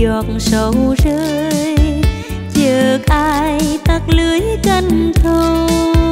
giọt sầu rơi, chợt ai tắt lưới canh thâu.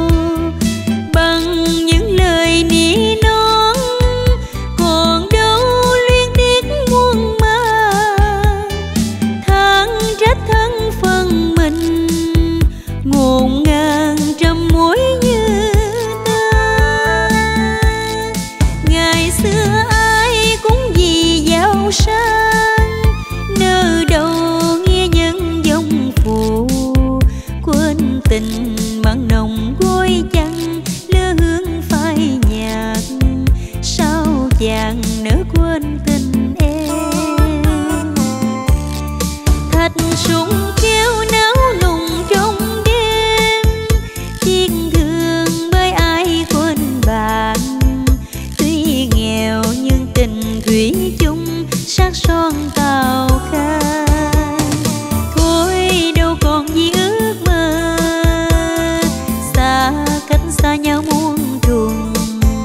Bằng những lời nỉ non còn đâu luyến tiếc muôn mang, than trách thân phận mình ngổn ngang trăm mối như ta. Ngày xưa ai cũng vì giàu sang, nơi đâu nghe nhân dòng phụ, quên tình mặn nồng gối chăn lơ hương phai nhạt. Sao chàng nỡ quên tình em? Thạch súng kêu náo nùng trong đêm, tiếc thương bởi ai quên bạn. Tuy nghèo nhưng tình thủy chung sắc son tàu khang. Thôi đâu còn gì ước mơ, xa cách xa nhau muôn trùng.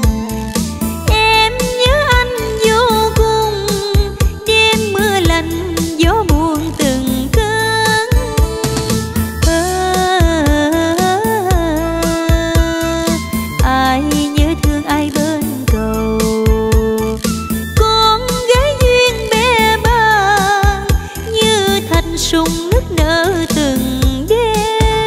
Em nhớ anh vô cùng, đêm mưa lạnh gió buồn từng cơn. Ai nhớ thương ai bên cầu, con gái duyên bè bàng như thành súng nức nở từng đêm.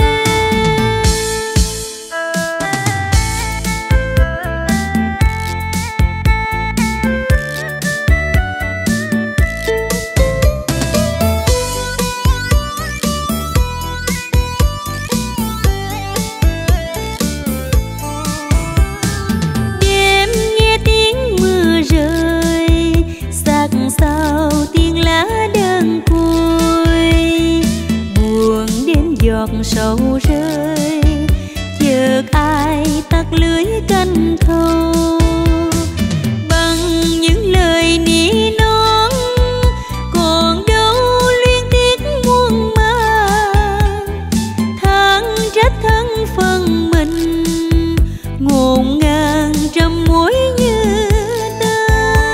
Đêm nghe tiếng mưa rơi, sắc sao tiếng lá đơn côi. Buồn đêm giọt sầu rơi, chợt ai tắt lưới canh thâu. Bằng những lời nỉ non còn đâu luyến tiếc muôn mang, than trách thân phận mình ngổn ngang trăm mối như ta.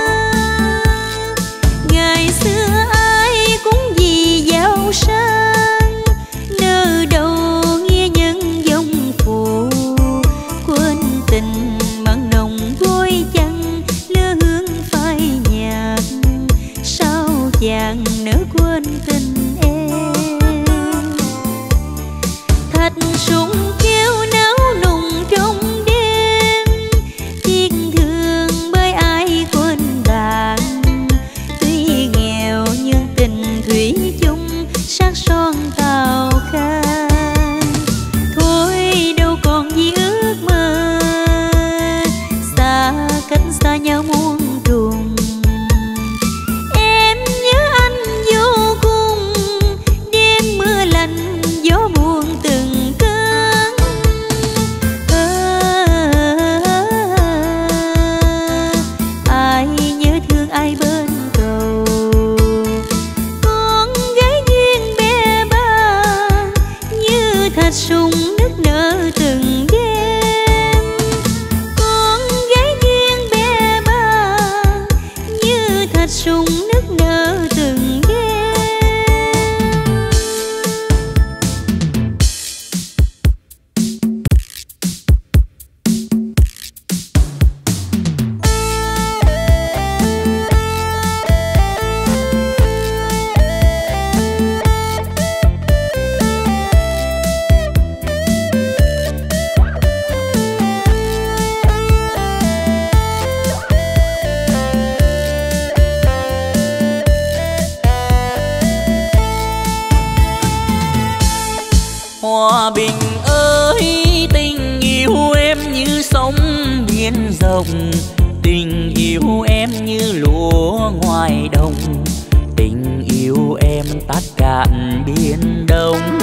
Ngày xưa ai cũng vì giàu sang, nơi đâu nghe nhân dòng phụ, quên tình mặn nồng gối chăn lơ hương phai nhạt. Sao chàng nỡ quên tình em? Thạch súng kêu náo nùng trong đêm, tiếc thương bởi ai quên bạn. Tuy nghèo nhưng tình thủy chung sắc son tàu khang. Thôi đâu còn gì ước mơ, xa cách xa nhau muôn trùng. Em nhớ anh vô cùng, đêm mưa lạnh gió buồn từng cơn. Ai nhớ thương ai bên cầu, con gái duyên bè bàng như thạch súng nức nở từng đêm. Con gái duyên bè bàng như thạch súng nức nở từng đêm. Hòa bình ơi, tình yêu em như sóng biển rộng, tình yêu em như lúa ngoài đồng, tình yêu em tắt cạn biển đông.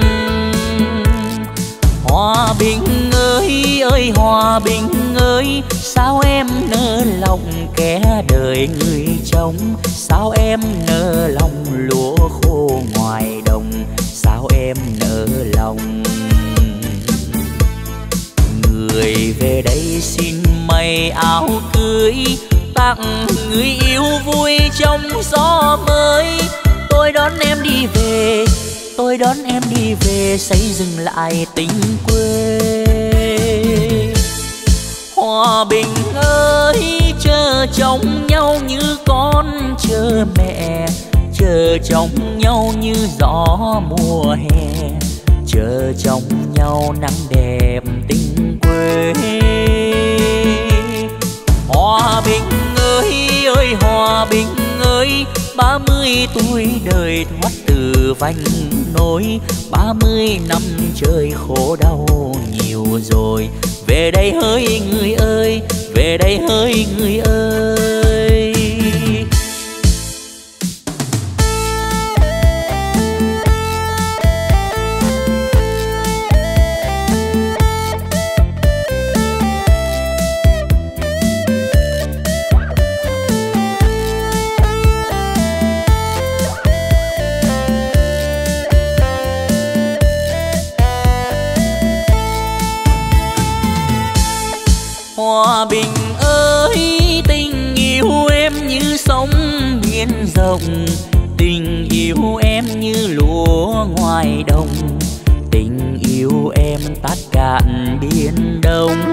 Hòa bình ơi ơi hòa bình ơi, sao em nỡ lòng kẻ đời người chồng, sao em nỡ lòng lúa khô ngoài đồng, sao em nỡ lòng. Người về đây xin may áo cưới, tặng người yêu vui trong gió mới. Tôi tôi đón em đi về xây dựng lại tình quê. Hòa Bình ơi, chờ trông nhau như con chờ mẹ, chờ trông nhau như gió mùa hè, chờ trông nhau nắng đẹp tình quê. Hòa Bình ơi ơi Hòa Bình ơi, 30 tuổi đời thoát từ vành nỗi, 30 năm trời khổ đau nhiều rồi. Về đây hỡi người ơi, về đây hỡi người ơi. Hòa Bình ơi, tình yêu em như sông biển rộng, tình yêu em như lúa ngoài đồng, tình yêu em tát cạn biển đông.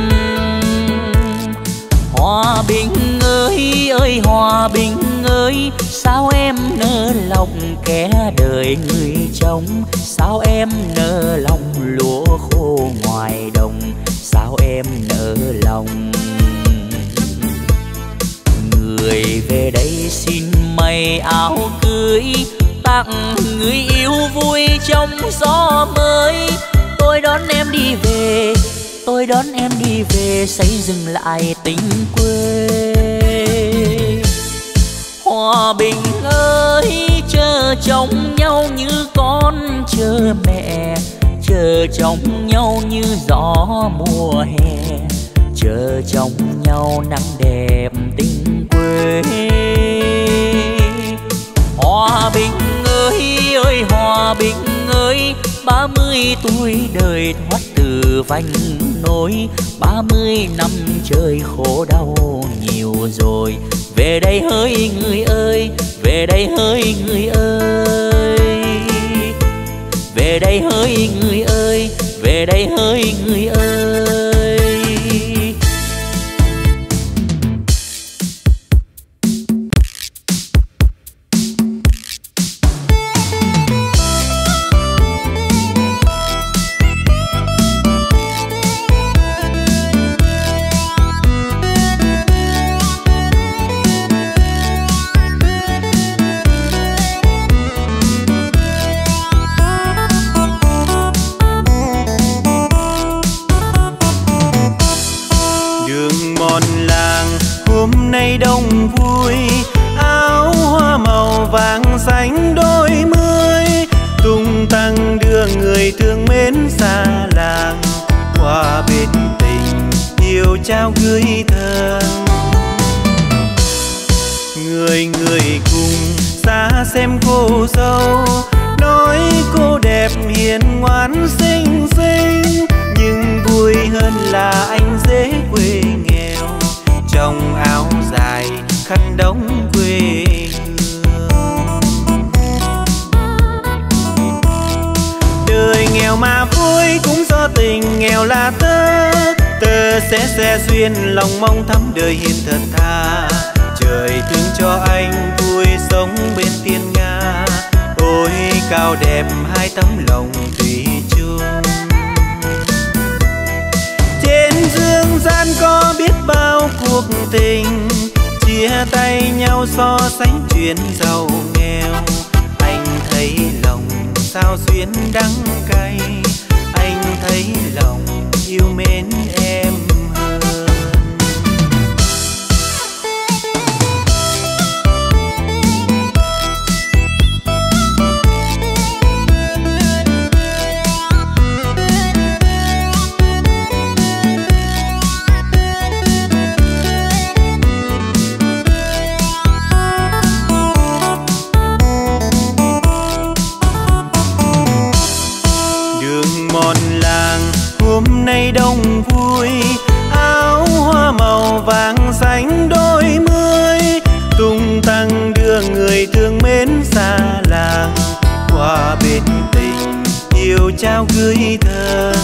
Hòa Bình ơi ơi Hòa Bình ơi, sao em nỡ lòng kẻ đời người trông, sao em nỡ lòng lúa khô ngoài đồng, sao em nỡ lòng. Người về đây xin may áo cưới, tặng người yêu vui trong gió mới. Tôi đón em đi về, tôi đón em đi về xây dựng lại tình quê. Hòa Bình ơi, chờ trông nhau như con chờ mẹ, chờ trông nhau như gió mùa hè, chờ trông nhau nắng đẹp tình quê. Hòa Bình ơi ơi Hòa Bình ơi, 30 tuổi đời thoát từ vành nỗi, 30 năm trời khổ đau nhiều rồi. Về đây hỡi người ơi, về đây hỡi người ơi, về đây hỡi người ơi, về đây hỡi người ơi. đông vui, áo hoa màu vàng xanh đôi mươi, tung tăng đưa người thương mến xa làng qua bên tình yêu trao gửi thân. Người người cùng xa xem cô dâu, nói cô đẹp hiền ngoan xinh xinh, nhưng vui hơn là anh dễ quê nghèo, trong áo dài khăn đóng quê hương. Đời nghèo mà vui cũng do tình nghèo là tớ sẽ duyên lòng mong thắm đời hiền thật tha. Trời thương cho anh vui sống bên thiên nga, ôi cao đẹp hai tấm lòng thủy chung. Trên dương gian có biết bao cuộc tình, chia tay nhau so sánh chuyện giàu nghèo. Anh thấy lòng sao duyên đắng cay, anh thấy lòng yêu mến em hơn. Hôm nay đông vui, áo hoa màu vàng xanh đôi mươi, tung tăng đưa người thương mến xa làng qua hoa bên tình yêu trao gửi thân.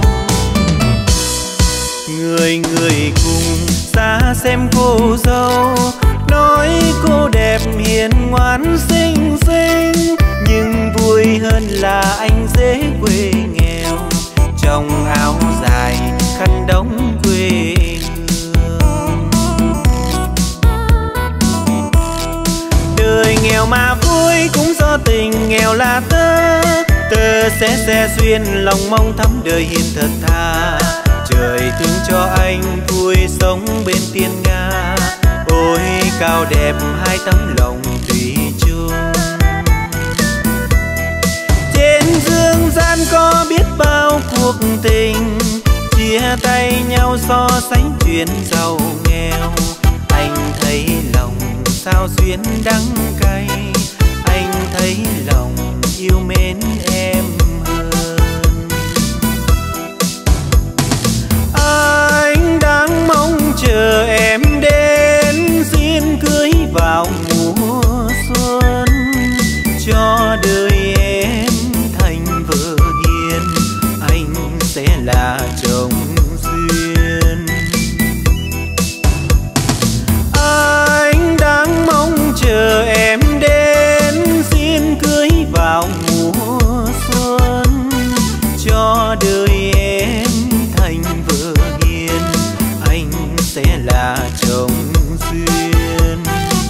Người người cùng xa xem cô dâu, nói cô đẹp hiền ngoan xinh xinh, nhưng vui hơn là anh dễ quê nghèo, trong áo dài khăn đóng quê hương. Đời nghèo mà vui cũng do tình nghèo là tơ, tơ sẽ duyên lòng mong thắm đời hiền thật thà. Trời thương cho anh vui sống bên tiên Nga, ôi cao đẹp hai tấm lòng thủy chung. Trên dương gian có biết bao cuộc tình, chia tay nhau so sánh chuyện giàu nghèo. Anh thấy lòng sao duyên đắng cay, anh thấy lòng yêu mến em hơn. Anh đang mong chờ em đến xin cưới vào mùa xuân, cho đời em thành vợ hiền, anh sẽ là chồng duyên. Anh đang mong chờ em đến xin cưới vào mùa xuân, cho đời em thành vợ hiền, anh sẽ là chồng duyên.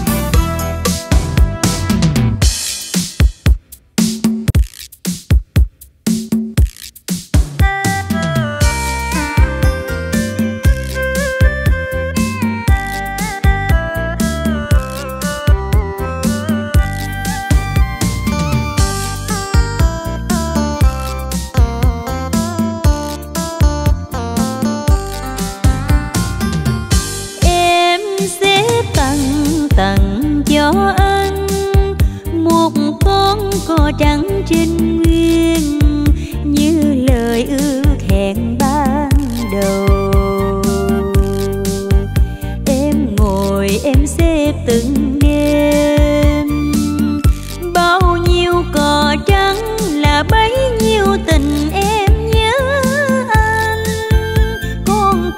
Cho anh một con cò trắng trinh nguyên, như lời ước hẹn ban đầu. Em ngồi em xếp từng đêm, bao nhiêu cò trắng là bấy nhiêu tình em nhớ anh. Con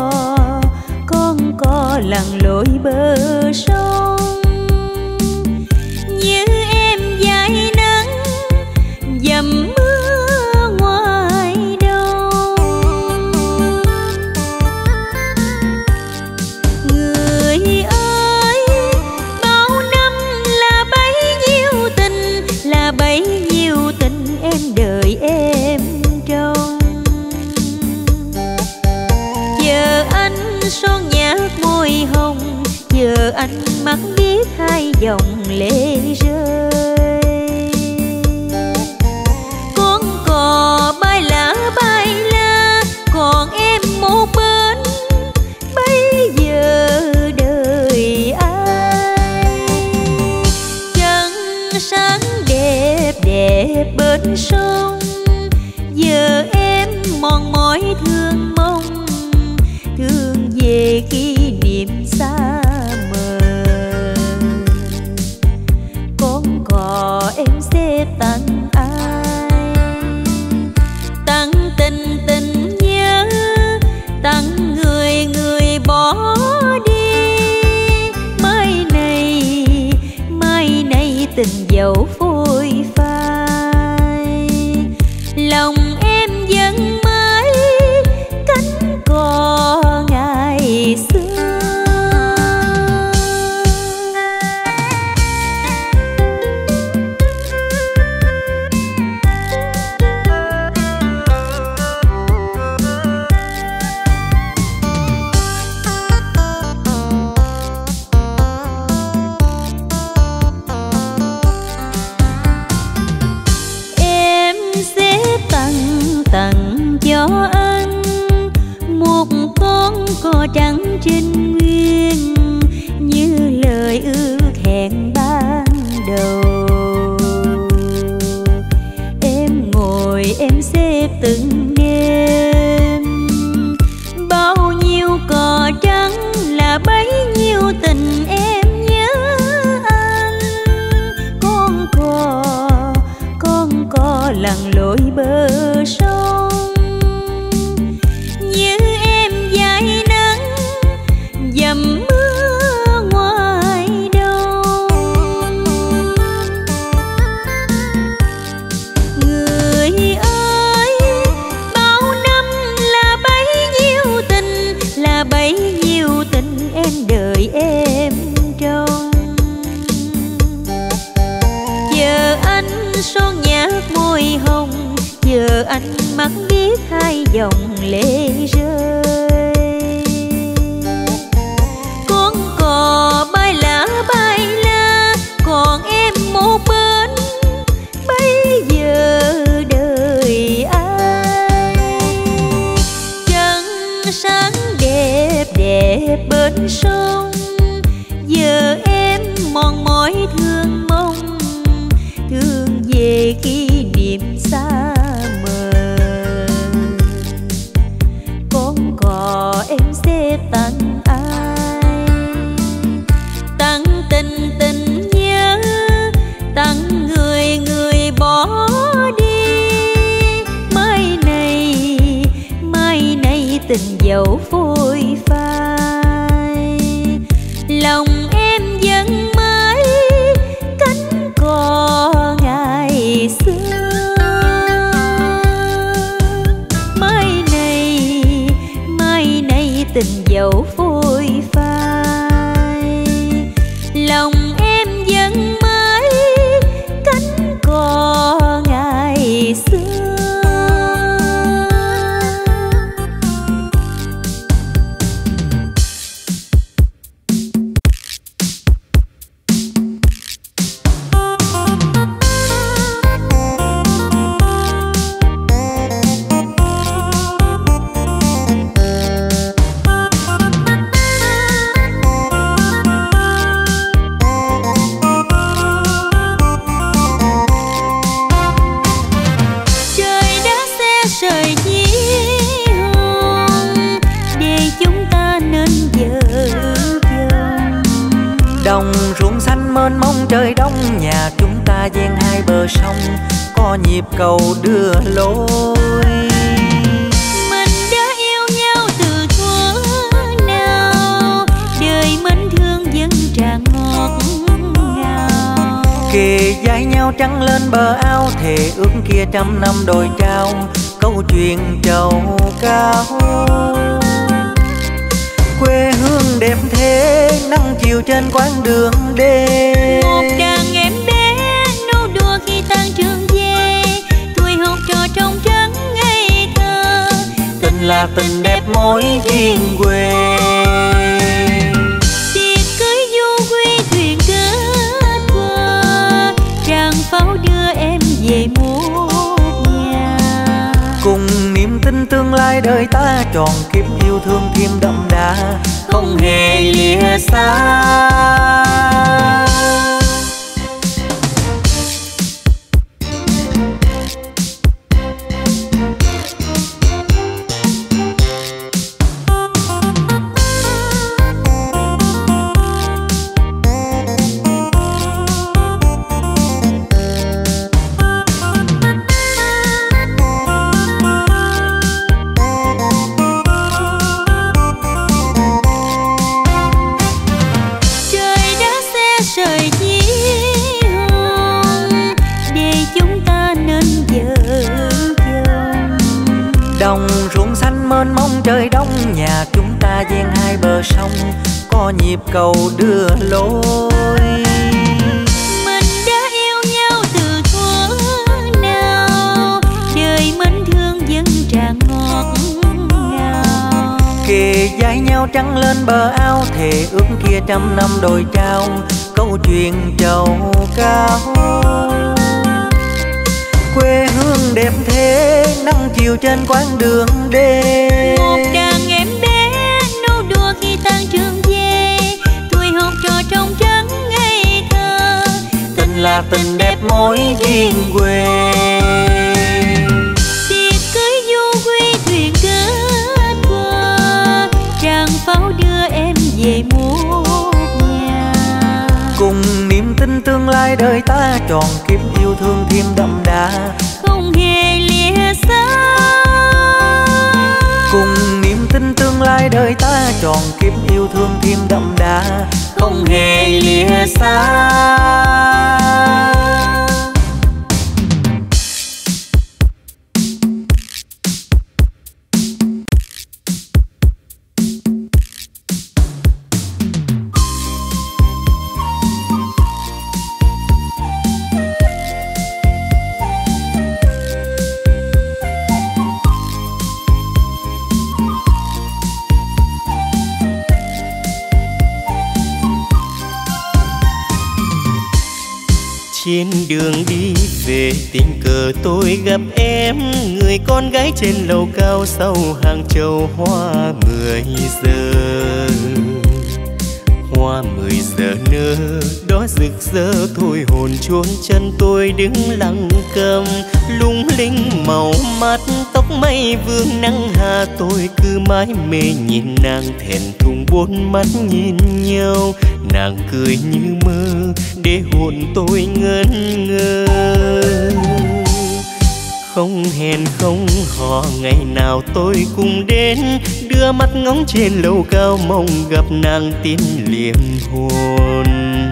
cò lặn lội bờ sông, như em dãi nắng dầm mưa ngoài đông. Người ơi, bao năm là bấy nhiêu tình, là bấy nhiêu tình em đợi em trông. Giờ anh son nhạt môi hồng, giờ anh mắt biết hai dòng lệ rơi. Con cò bay lá, còn em một bên, bây giờ đời ai. Trăng sáng đẹp đẹp bên sông, giờ em mòn mỏi thương mong, thương về kỷ niệm xa mờ. Con cò em sẽ tặng ai? Tặng tình tình nhớ, tặng người người bỏ đi. Mai này tình dẫu phôi phai, lòng em vẫn mãi cánh cò ngày xưa. Em sẽ tặng cho anh một con cò trắng trinh nguyên, như lời ước hẹn ban đầu. Em ngồi em xếp từng đêm, bao nhiêu cò trắng là bấy nhiêu tình em nhớ anh. Con lặn lội bờ sông. Như em dài nắng dầm mưa ngoài đông. Người ơi, bao năm là bấy nhiêu tình, là bấy nhiêu tình em đợi em trông. Giờ anh son nhạt môi hồng, giờ anh mắt biết hai dòng lệ rơi. Con cò bay lá, còn em một bên, bây giờ đời ai. Chân sáng đẹp đẹp bên sông, giờ em mòn mỏi thương mong, thương về kỷ niệm xa mờ. Con cò em sẽ tặng ai? Tặng tình tình nhớ, tặng người người bỏ đi. Mai này tình dẫu phôi phai, lòng em vẫn mãi cánh cò ngày xưa. Mai này tình dẫu phôi phai, lòng em vẫn mãi cánh cò ngày xưa. Đồng ruộng xanh mênh mông trời đông, nhà chúng ta ven hai bờ sông, có nhịp cầu đưa lối. Mình đã yêu nhau từ thuở nào, đời mến thương vẫn tràn ngọt ngào. Kề vai nhau trăng lên bờ ao, thề ước kia trăm năm đôi trao, câu chuyện trầu cao. Quê hương đẹp thế, nắng chiều trên quãng đường đê. Một đàn em bé nô đùa khi tan trường về, tuổi học trò trong trắng ngây thơ. Tình là tình đẹp mối duyên quê. Tiệc cưới du quy thuyền kết qua, tràng pháo đưa em về một nhà. Cùng niềm tin tương lai đời ta tròn kiếp yêu thương thêm đậm đà, không hề lìa xa. Đồng ruộng xanh mênh mông trời đông, nhà chúng ta ven hai bờ sông, có nhịp cầu đưa lối. Mình đã yêu nhau từ thuở nào, đời mến thương vẫn tràn ngọt ngào. Kề vai nhau trăng lên bờ ao, thề ước kia trăm năm đôi trao, câu chuyện trầu cao. Quê hương đẹp thế, nắng chiều trên quãng đường đê. Một đàn em bé nô đùa khi tan trường về, tuổi học trò trong trắng ngây thơ. Tình là tình đẹp mối duyên quê. Tiệc cưới du quy thuyền kết qua, tràng pháo đưa em về một nhà. Cùng niềm tin tương lai đời ta tròn kiếp yêu thương thêm đậm đà, không hề lìa xa. Cùng niềm tin tương lai đời ta tròn kiếp yêu thương thêm đậm đà, không hề lìa xa. Trên đường đi về tình cờ tôi gặp em, người con gái trên lầu cao sau hàng chậu hoa 10 giờ. Hoa 10 giờ nở đó rực rỡ thôi hồn chuông chân tôi đứng lặng câm, lung linh màu mắt tóc mây vương nắng hà. Tôi cứ mãi mê nhìn nàng thẹn thùng bốn mắt nhìn nhau, nàng cười như mơ để hồn tôi ngẩn ngơ. Không hẹn không hò ngày nào tôi cùng đến, đưa mắt ngóng trên lầu cao mong gặp nàng tin liềm hồn.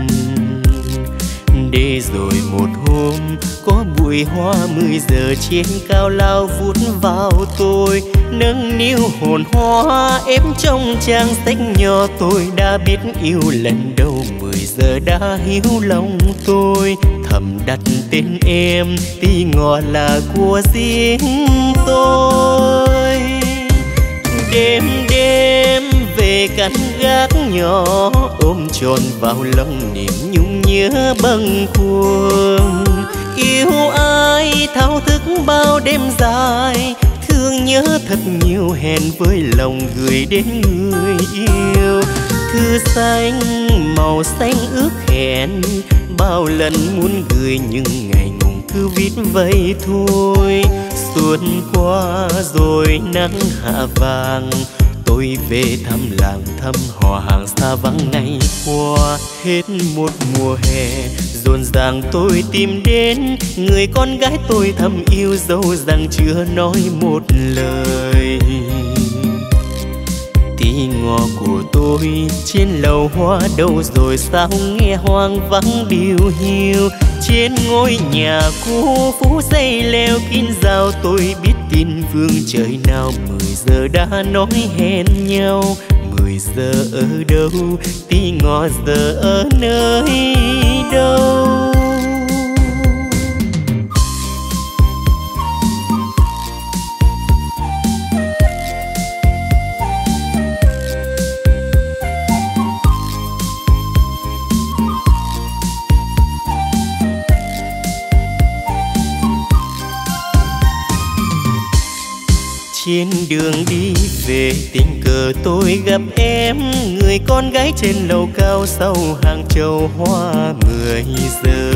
Để rồi một hôm có bụi hoa 10 giờ trên cao lao vút vào tôi, nâng niu hồn hoa ép trong trang sách nhỏ. Tôi đã biết yêu lần đầu 10 giờ đã hiu lòng tôi, thầm đặt tên em tí ngọt là của riêng tôi. Đêm đêm về căn gác nhỏ, ôm tròn vào lòng niềm nhung nhớ bâng khuâng. Yêu ai thao thức bao đêm dài, thương nhớ thật nhiều hẹn với lòng gửi đến người yêu. Thư xanh màu xanh ước hẹn, bao lần muốn gửi nhưng ngày ngùng cứ viết vậy thôi. Xuân qua rồi nắng hạ vàng, tôi về thăm làng thăm họ hàng xa vắng ngày qua. Hết một mùa hè rộn ràng tôi tìm đến, người con gái tôi thầm yêu dẫu rằng chưa nói một lời. Tí ngọ của tôi trên lầu hoa đâu rồi sao nghe hoang vắng điều hiu. Trên ngôi nhà cũ phố dây leo kín rào, tôi biết tin vương trời nào 10 giờ đã nói hẹn nhau. 10 giờ ở đâu, tí ngọ giờ ở nơi đâu. Trên đường đi về tình cờ tôi gặp em, người con gái trên lầu cao sau hàng chậu hoa 10 giờ.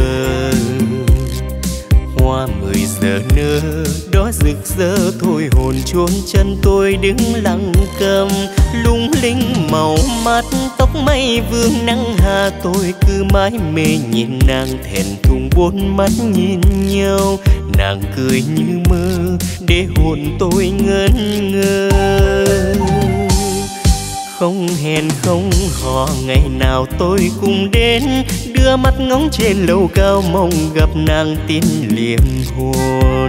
Hoa 10 giờ nở đó rực rỡ thôi hồn chuông chân tôi đứng lặng câm, lung linh màu mắt tóc mây vương nắng hà. Tôi cứ mãi mê nhìn nàng thẹn thùng bốn mắt nhìn nhau, nàng cười như mơ để hồn tôi ngẩn ngơ. Không hẹn không hò ngày nào tôi cùng đến, đưa mắt ngóng trên lầu cao mong gặp nàng tin liềm hồn.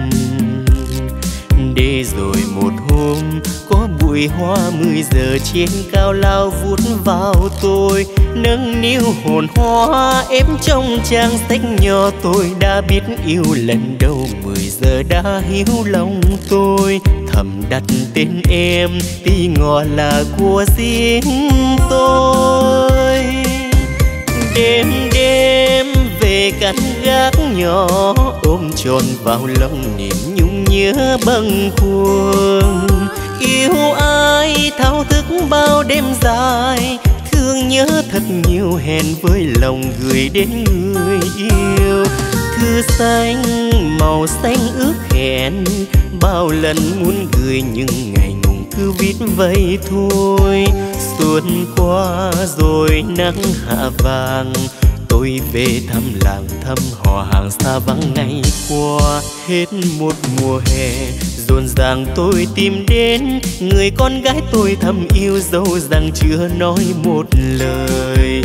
Để rồi một hôm có bụi hoa 10 giờ trên cao lao vút vào tôi, nâng niu hồn hoa ép trong trang sách nhỏ. Tôi đã biết yêu lần đầu 10 giờ đã hiu lòng tôi, thầm đặt tên em tí ngọt là của riêng tôi. Đêm đêm về căn gác nhỏ, ôm tròn vào lòng niềm nhung nhớ bâng khuâng. Yêu ai thao thức bao đêm dài, thương nhớ thật nhiều hẹn với lòng gửi đến người yêu. Thư xanh màu xanh ước hẹn, bao lần muốn gửi nhưng ngày ngùng cứ viết vậy thôi. Xuân qua rồi nắng hạ vàng, tôi tôi về thăm làng thăm họ hàng xa vắng ngày qua. Hết một mùa hè rộn ràng tôi tìm đến người con gái tôi thầm yêu dẫu rằng chưa nói một lời.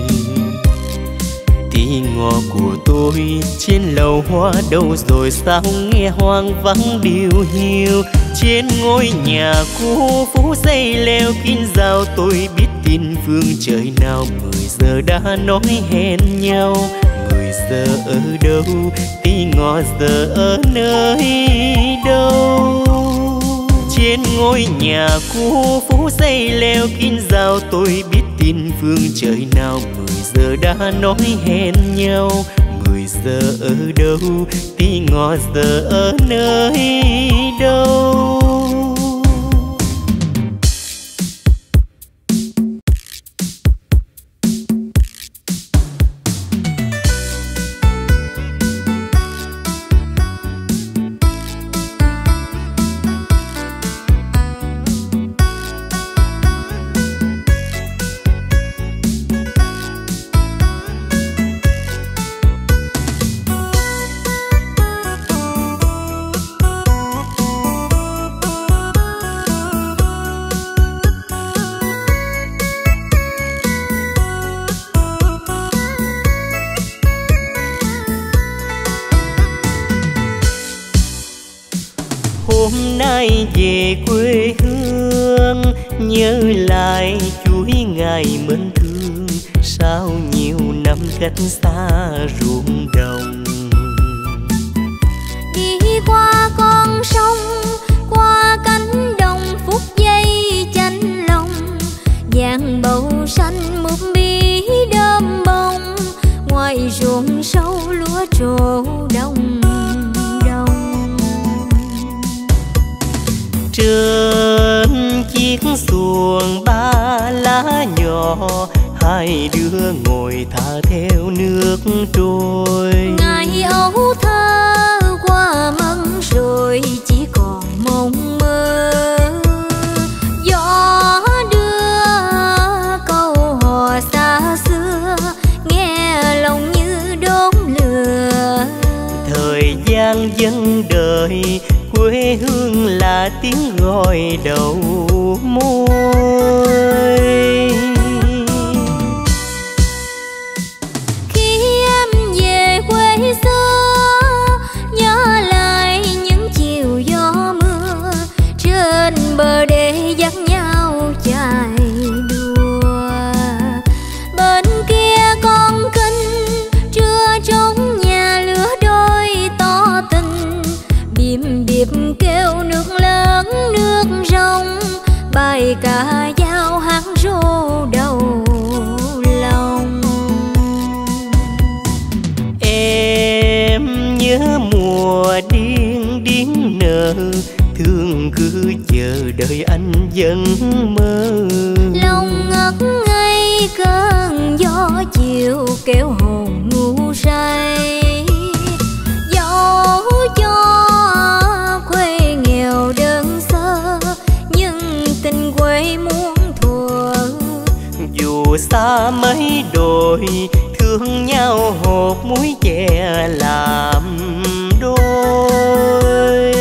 Tí ngọ của tôi trên lầu hoa đâu rồi sao nghe hoang vắng điều hiu. Trên ngôi nhà cũ phố xây leo kín rào tôi biết tin phương trời nào 10 giờ đã nói hẹn nhau. 10 giờ ở đâu, tí ngọ giờ ở nơi đâu. Trên ngôi nhà cũ phố xây leo kín rào tôi biết tin phương trời nào 10 giờ đã nói hẹn nhau. 10 giờ ở đâu, tí ngọ giờ ở nơi đâu. Hôm nay về quê hương nhớ lại chuỗi ngày mến thương. Sao nhiều năm cách xa ruộng đồng. Đi qua con sông, qua cánh đồng phút giây chanh lòng. Vàng bầu xanh một bí đơm bông, ngoài ruộng sâu lúa trổ đông. Trên chiếc xuồng ba lá nhỏ, hai đứa ngồi thả theo nước trôi. Ngày ấu thơ qua mân rồi chỉ còn mộng mơ. Gió đưa câu hò xa xưa, nghe lòng như đốt lửa. Thời gian vẫn đợi, quê hương là tiếng gọi đầu môi. Khi em về quê xưa, nhớ lại những chiều gió mưa. Trên bờ đê dắt nhau chạy đua. Bên kia con kênh trưa trống nhà lửa đôi tỏ tình. Bìm điệp kêu nước lớn nước rông, bài ca dao hát rô đầu lòng. Em nhớ mùa điên điên nở, thương cứ chờ đợi anh vẫn mơ. Lòng ngất ngây cơn gió chiều kéo hồn ngu say. Dẫu cho quê nghèo đơn sơ, nhưng tình quê muôn thuở. Dù xa mấy đồi, thương nhau hột muối chè làm đôi.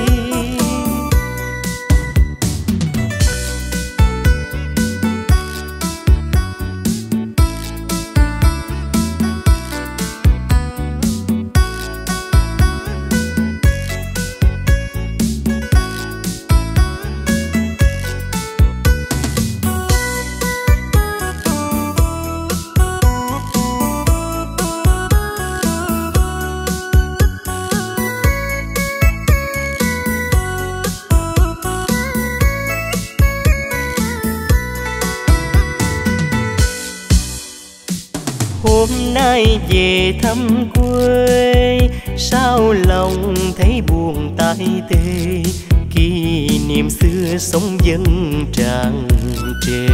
Hôm nay về thăm quê, sao lòng thấy buồn tai tê. Kỷ niệm xưa sống vẫn tràn trề.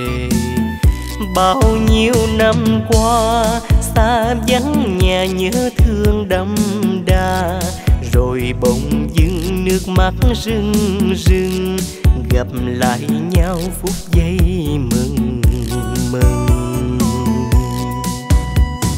Bao nhiêu năm qua xa vắng nhà nhớ thương đậm đà. Rồi bỗng dưng nước mắt rưng rưng, gặp lại nhau phút giây mừng mừng.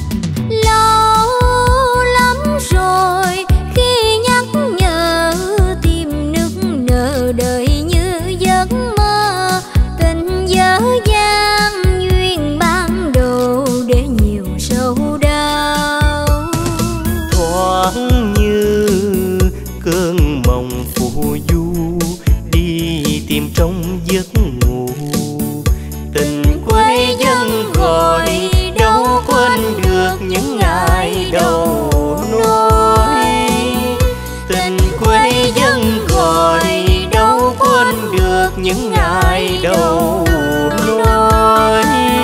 thoáng như cơn mộng phù du, đi tìm trong giấc ngủ. Tình quay dân gọi đâu quên được những ngày đầu nối. Tình quay dân gọi đâu quên được những ngày đầu nối.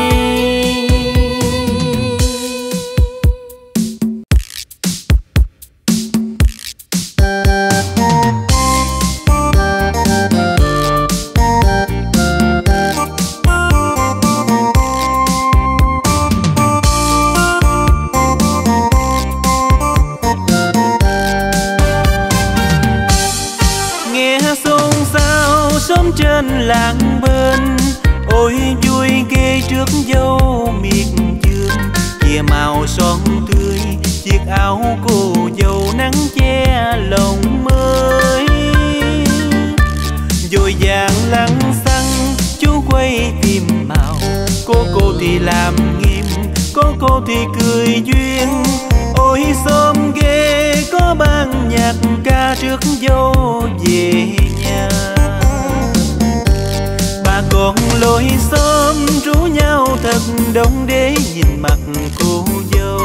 Trên làng bên ôi vui ghê trước dâu miệt vườn, kia màu son tươi chiếc áo cô dâu nắng che lòng mới. Dội vàng lăng xăng chú quay tìm màu, cô thì làm nghiêm, cô thì cười duyên. Ôi xóm ghê có ban nhạc ca trước dâu về nhà. Bà con lối xóm rú nhau thật đông để nhìn mặt cô dâu.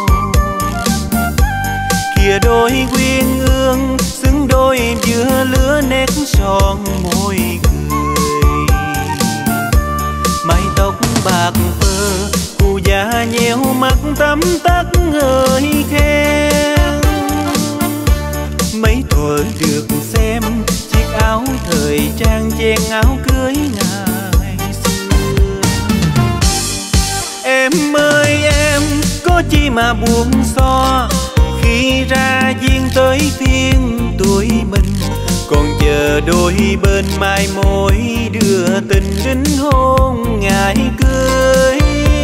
Kìa đôi quyên ương xứng đôi giữa lứa nét son môi cười. Mái tóc bạc phơ cụ già nheo mắt tắm tắt hơi khen. Mấy thuở được xem chiếc áo thời trang chen áo cưới ngày xưa. Em ơi em có chi mà buồn so, khi ra duyên tới phiên tuổi mình. Còn chờ đôi bên mai mối đưa tình đính hôn ngày cưới.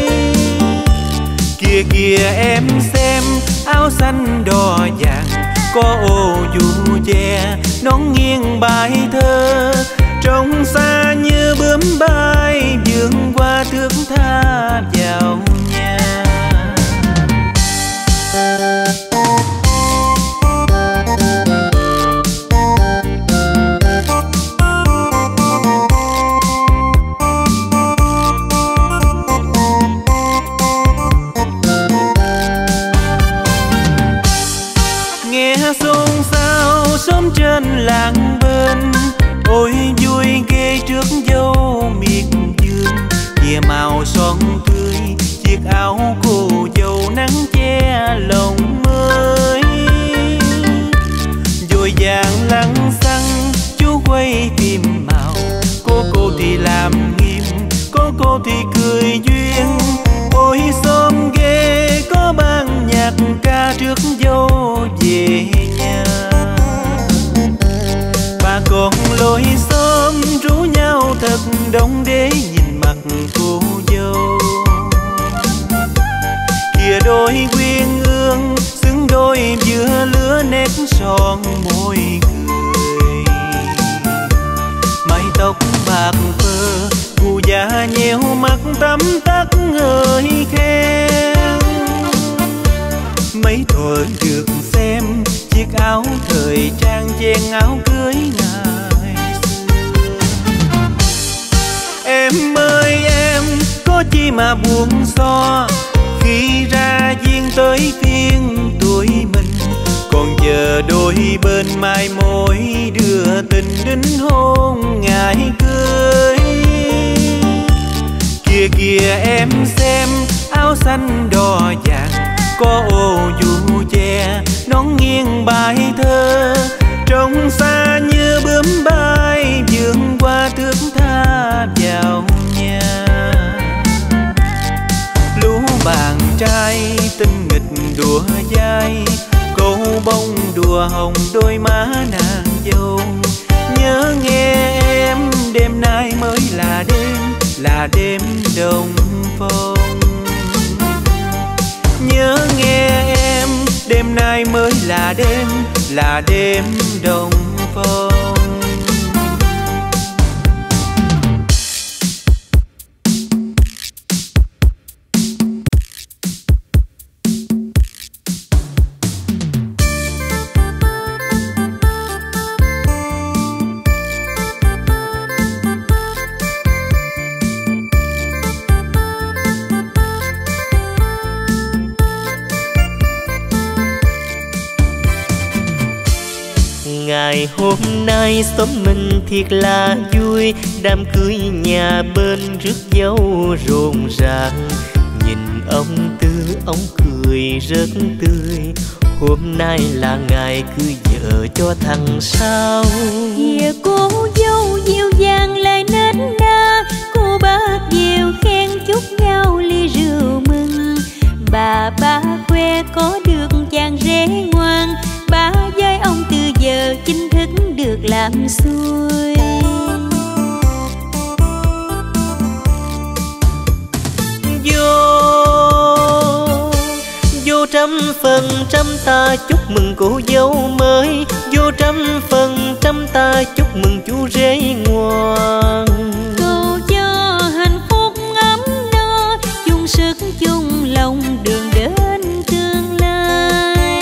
Kìa kìa em xem áo xanh đỏ vàng, có ô dù che nón nghiêng bài thơ. Trong xa như bướm bay vươn qua thước tha vào nhà. Nghe xôn xao sớm trên làng bên, ôi vui ghê trước dâu miệt vườn. Kia màu son tươi chiếc áo cô dâu nắng che lòng mới. Dội vàng lăng xăng chú quay tìm màu, cô thì làm nghiêm, cô thì cười duyên. Ôi xóm ghê có ban nhạc ca trước dâu về nhà. Bà con lối xóm rú nhau thật đông để nhìn mặt cô dâu. Kìa đôi quyên ương xứng đôi giữa lứa nét son môi cười. Mái tóc bạc phơ cụ già nheo mắt tắm tắt hơi khen. Mấy thuở được xem chiếc áo thời trang chen áo cưới ngày xưa. Em ơi em có chi mà buồn so, khi ra duyên tới phiên tuổi mình. Còn chờ đôi bên mai mối đưa tình đính hôn ngày cưới. Kìa kìa em xem áo xanh đỏ vàng, có ô dù che nón nghiêng bài thơ. Trong xa như bướm bay vươn qua thước tha vào nhà. Lũ bạn trai tinh nghịch đùa dai, câu bông đùa hồng đôi má nàng dâu. Nhớ nghe em đêm nay mới là đêm đồng phong. Nhớ nghe em đêm nay mới là đêm đồng phong. Ngày hôm nay xóm mình thiệt là vui, đám cưới nhà bên rước dâu rộn ràng. Nhìn ông Tư ông cười rất tươi, hôm nay là ngày cưới vợ cho thằng Sao. Kìa cô dâu dịu dàng lại nết na, cô bác dìu khen chúc nhau ly rượu mừng. Bà khoe có được chàng rể ngoan, bà với ông Tư giờ chính thức được làm xuôi. Vô trăm phần trăm ta chúc mừng cô dâu mới, vô trăm phần trăm ta chúc mừng chú rể ngoan. Cầu cho hạnh phúc ấm no, chung sức chung lòng đường đến tương lai.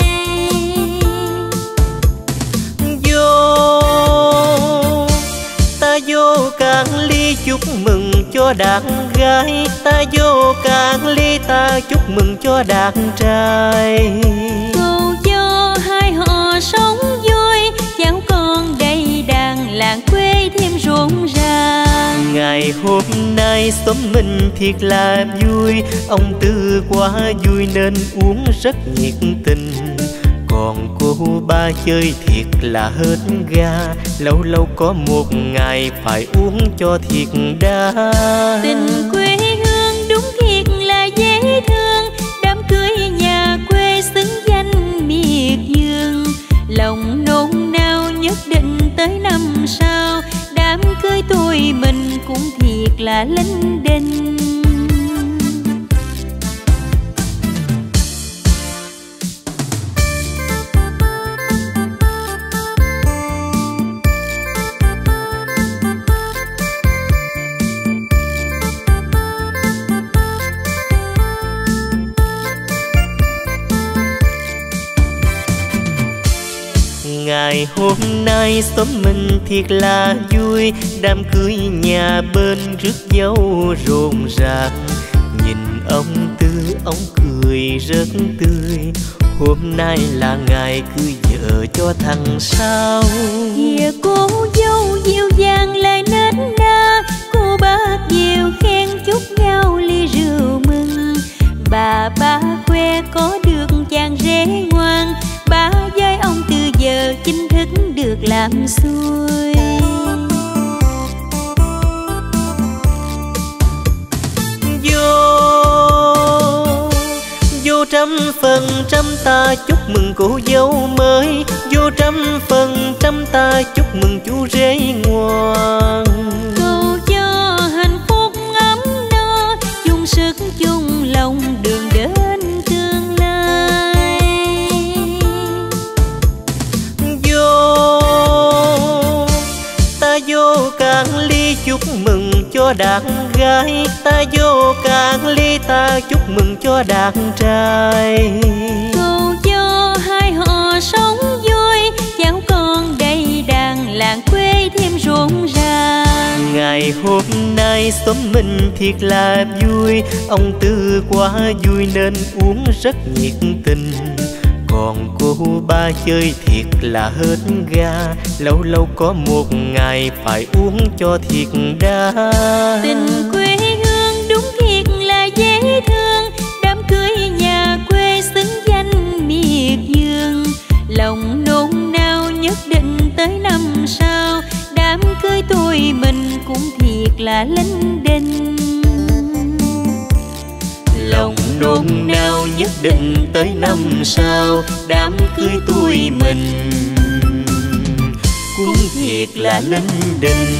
Ta vô cạn ly chúc mừng cho đàn gái, ta vô cạn ly ta chúc mừng cho đàn trai. Cầu cho hai họ sống vui, cháu con đầy đàn làng quê thêm rộn ràng. Ngày hôm nay xóm mình thiệt là vui, ông Tư quá vui nên uống rất nhiệt tình. Còn cô ba chơi thiệt là hết ga, lâu lâu có một ngày phải uống cho thiệt đã. Tình quê hương đúng thiệt là dễ thương, đám cưới nhà quê xứng danh miệt vườn. Lòng nôn nao nhất định tới năm sau, đám cưới tôi mình cũng thiệt là linh đình. Ngày hôm nay xóm mình thiệt là vui, đám cưới nhà bên rước dâu rộn ràng. Nhìn ông Tư ông cười rất tươi, hôm nay là ngày cưới vợ cho thằng Sao. Kìa cô dâu dịu dàng lại nết na, cô bác dìu khen chúc nhau ly rượu mừng. Bà khoe có được chàng rể ngoan, bà với ông Tư giờ chính thức được làm xuôi. Vô trăm phần trăm ta chúc mừng cô dâu mới, vô trăm phần trăm ta chúc mừng chú rể ngoan. Cầu cho hạnh phúc ấm no, chung sức chung lòng đường đến tương lai. Ta vô cạn ly chúc mừng cho đàn gái, ta vô cạn ly ta chúc mừng cho đàn trai. Cầu cho hai họ sống vui, cháu con đầy đàn làng quê thêm rộn ràng. Ngày hôm nay xóm mình thiệt là vui, ông Tư quá vui nên uống rất nhiệt tình. Còn cô ba chơi thiệt là hết ga, lâu lâu có một ngày phải uống cho thiệt đã. Tình quê hương đúng thiệt là dễ thương, đám cưới nhà quê xứng danh miệt vườn. Lòng nôn nao nhất định tới năm sau, đám cưới tôi mình cũng thiệt là linh đình. Lòng nôn nao nhất định tới năm sau, đám cưới tôi mình cũng thiệt là linh đình.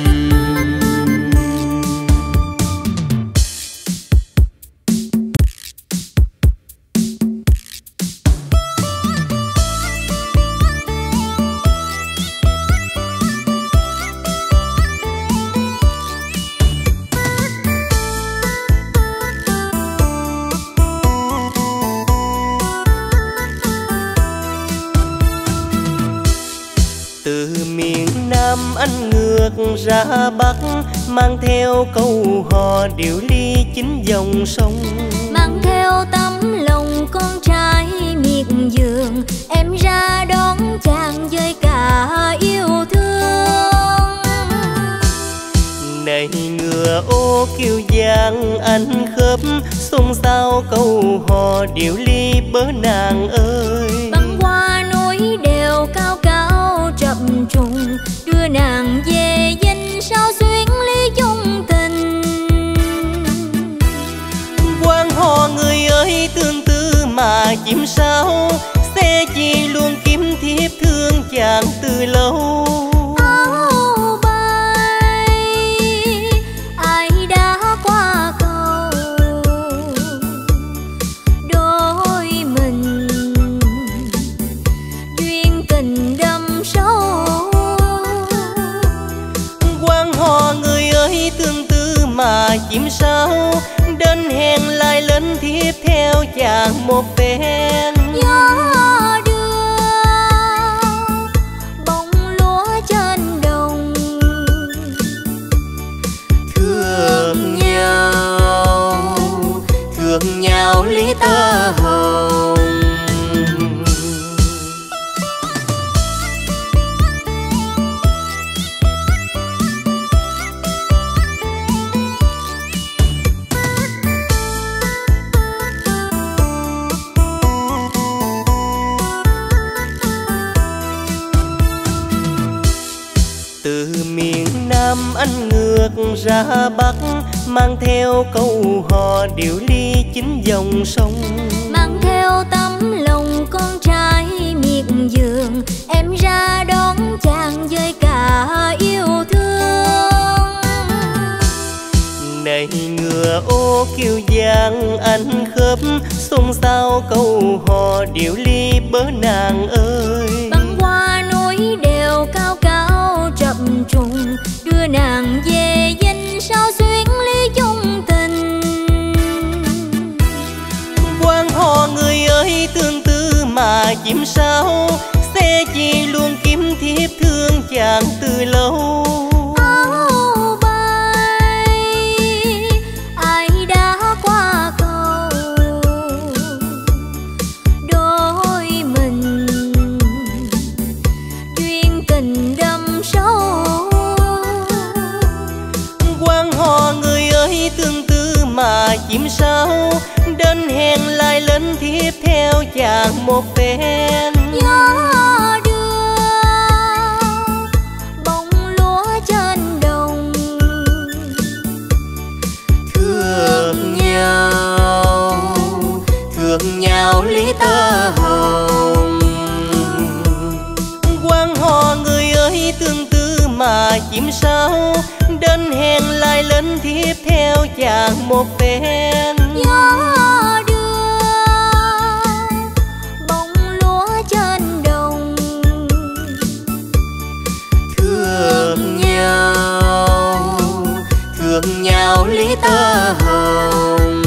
Anh ngược ra Bắc, mang theo câu hò điệu ly chính dòng sông. Mang theo tấm lòng con trai miệt vườn, em ra đón chàng với cả ô kiều giang anh khớp, xôn xao câu hò điệu ly bớ nàng ơi. Băng qua núi đèo cao cao chập trùng, đưa nàng về dinh sao xuyến ly chung tình. Quan hò người ơi tương tư mà chim sao, xe chi luôn kiếm thiếp thương chàng từ lâu. Áo bay ai đã qua cầu, đôi mình duyên tình đậm sâu. Quan hò người ơi tương tư mà chim sao, đến hẹn lại lên thiếp theo chàng một phen. Gió đưa bông lúa trên đồng, Thương nhau lý tơ hồng. Từ miền Nam anh ngược ra Bắc, mang theo câu hò điệu ly chính dòng sông. mang theo tấm lòng con trai miệt vườn, em ra đón chàng với cả yêu thương. Này ngựa ô kiều giang anh khớp, xôn xao câu hò điệu ly bớ nàng ơi. Băng qua núi đèo cao cao chập trùng, đưa nàng về dinh sao xuyến ly chung tình. Quan hò người ơi tương tư mà chim sao, xe chi luôn kiếm thiếp thương chàng từ lâu. Áo bay ai đã qua cầu, đôi mình duyên tình đậm sâu. Quan hò người ơi tương tư mà chim sao, đến hẹn lại lên thiếp theo chàng một phen. Gió đưa bông lúa trên đồng, Thương nhau lý tơ hồng. Quan hò người ơi tương tư mà chim sao, đến hẹn lại lên thiếp theo chàng một phen. gió đưa bông lúa trên đồng, Thương nhau lý tơ hồng.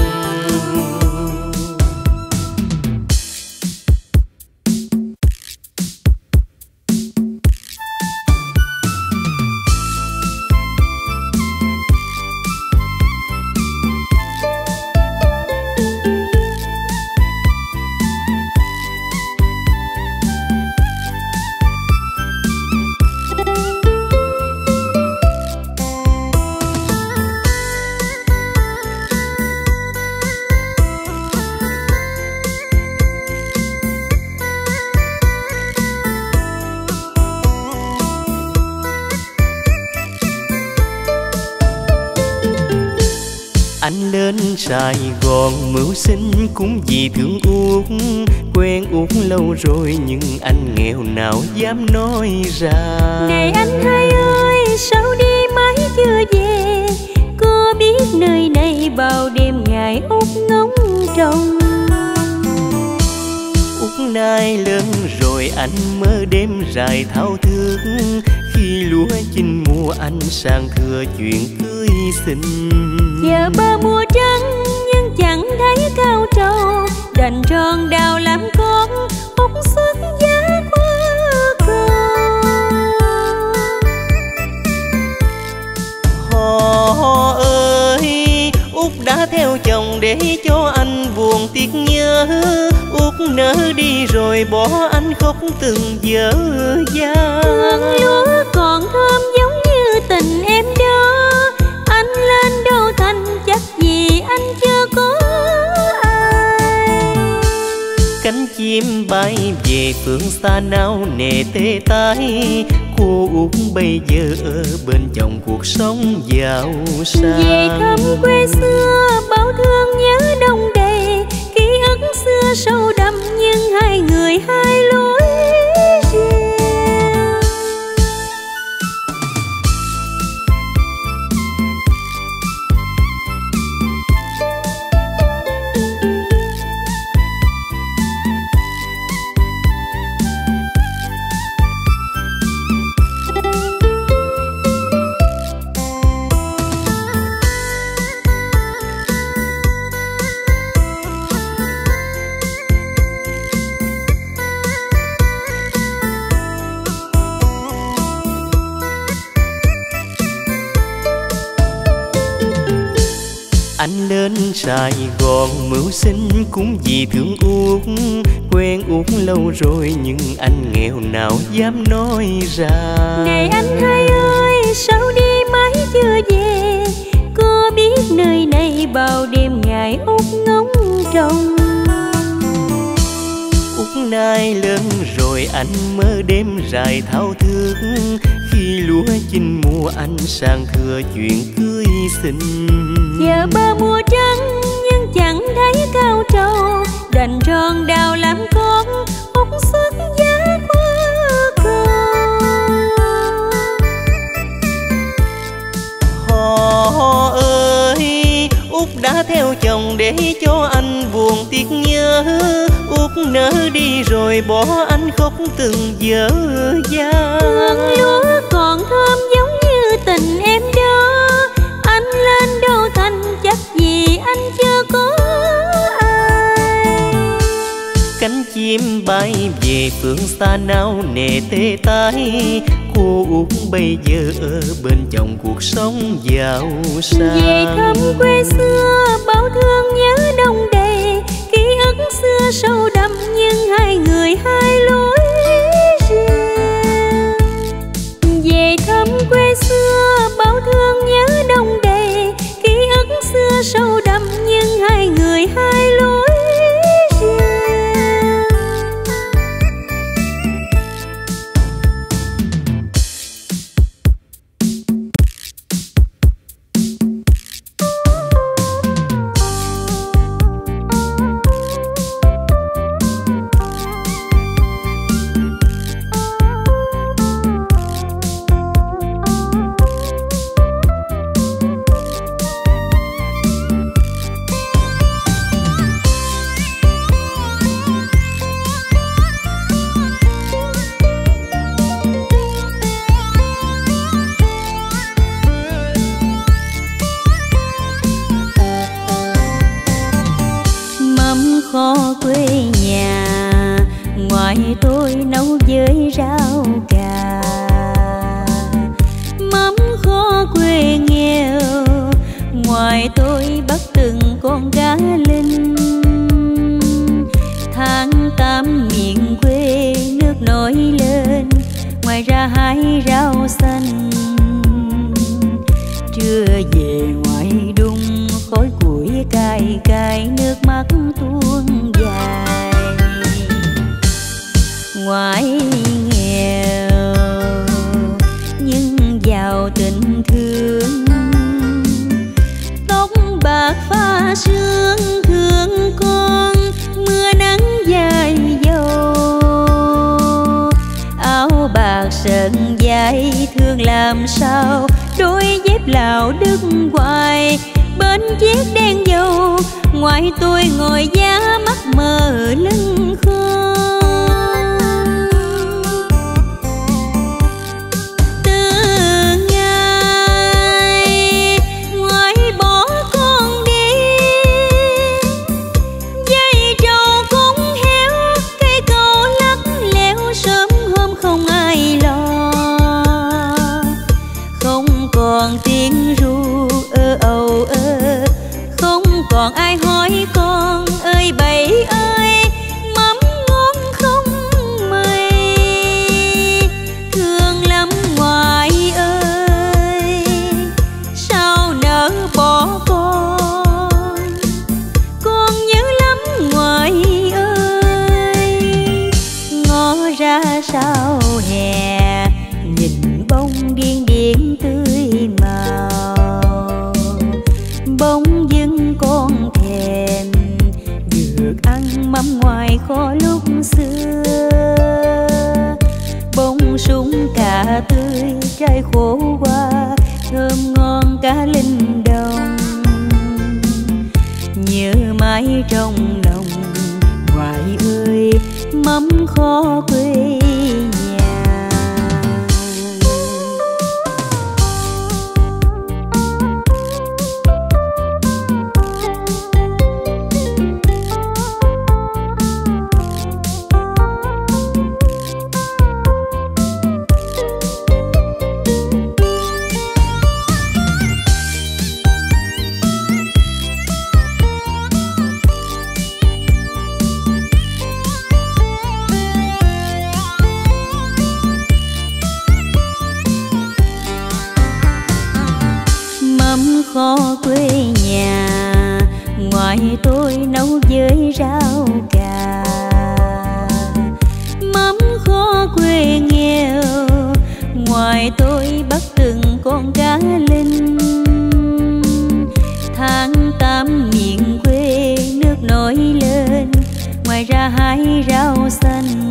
Anh lên Sài Gòn mưu sinh cũng vì thương Út, quen Út lâu rồi nhưng anh nghèo nào dám nói ra. Này anh hai ơi, sao đi mãi chưa về? Có biết nơi này bao đêm ngày Út ngóng trông. Út nay lớn rồi anh mơ đêm dài thao thức, khi lúa chín mùa anh sang thừa chuyện cưới xin. Giờ ba mùa trắng nhưng chẳng thấy cao trầu, đành tròn đào làm con Út xuất giá qua cầu. Họ ơi, Út đã theo chồng để cho anh buồn tiếc nhớ. Út nỡ đi rồi bỏ anh khóc từng giờ dang. Hương lúa còn thơm giống như tình em đó, anh lên đâu thành anh chưa có ai. Cánh chim bay về phương xa nao nề tê tái, cô Út bây giờ ở bên chồng cuộc sống giàu sang. Về thăm quê xưa bao thương nhớ đông đầy, ký ức xưa sâu đậm nhưng hai người hai lối riêng. Anh lên Sài Gòn mưu sinh cũng vì thương Út, quen Út lâu rồi nhưng anh nghèo nào dám nói ra. Này anh hai ơi, sao đi mãi chưa về? Có biết nơi này bao đêm ngày Út ngóng trông. Út nay lớn rồi anh mơ đêm dài thao thức, khi lúa chín mùa anh sang thừa chuyện cưới xin. Giờ ba mùa trắng nhưng chẳng thấy cao trầu, đành tròn đào làm con Út xuất giá qua cầu. Họ ơi, Út đã theo chồng để cho anh buồn tiếc nhớ. Út nỡ đi rồi bỏ anh khóc từng giờ dang. Hương lúa còn thơm giống như tình em đó, anh lên đâu thành chắc gì anh chưa có ai. Cánh chim bay về phương xa nao nề tê tái, cô Út bây giờ ở bên chồng cuộc sống giàu sang. Về thăm quê xưa bao thương nhớ đông đầy, ký ức xưa sâu đậm nhưng hai người hai lối riêng. Về thăm quê xưa bao thương nhớ đông đầy, ký ức xưa sâu đậm nhưng hai người hai lối riêng. Kho quê nhà ngoài tôi nấu với rau cà, mắm kho quê nghèo ngoài tôi bắt từng con cá linh. Tháng 8 miền quê nước nổi lên, ngoài ra hái rau xanh. Trưa về ngoài đung khói củi cay cay, nước mắt tuôn dài. Ngoài nghèo nhưng giàu tình thương, tóc bạc pha sương thương con, mưa nắng dài dầu. Áo bạc sờn dài thương làm sao, đôi dép Lào đứt hoài bên chiếc đèn dầu. Ngoài tôi ngồi giá mắt mờ lưng khô. Từ ngày ngoài bỏ con đi, dây trầu cũng héo, cây cầu lắc léo, sớm hôm không ai lo. Không còn tiếng ru ơ âu không còn ai hỏi con ơi bảy ơi, mắm ra sao hè, nhìn bông điên điển tươi màu. Bỗng dưng con thèm được ăn mắm ngoài kho lúc xưa. Bông súng cà tươi trái khổ qua, thơm ngon cá linh đồng. Nhớ mãi trong lòng ngoại ơi, mắm kho quê nhà. Kho quê nhà, ngoài tôi nấu với rau cà. Mắm kho quê nghèo, ngoài tôi bắt từng con cá linh. Tháng 8 miền quê nước nổi lên, ngoài ra hái rau xanh.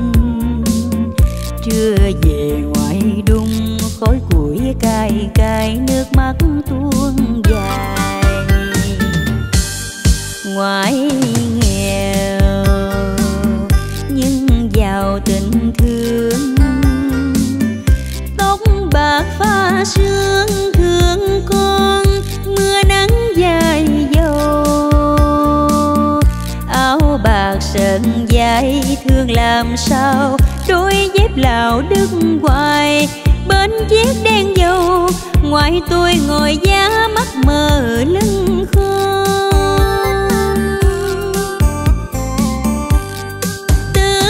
Trưa về ngoài đung khói củi cay cay, nước mắt tuôn dài. Ngoài nghèo nhưng giàu tình thương, tóc bạc pha sương thương con, mưa nắng dài dầu. Áo bạc sờn dài thương làm sao, đôi dép Lào đứt hoài bên chiếc đèn dầu. Ngoài tôi ngồi giá mắt mờ lưng khom. Từ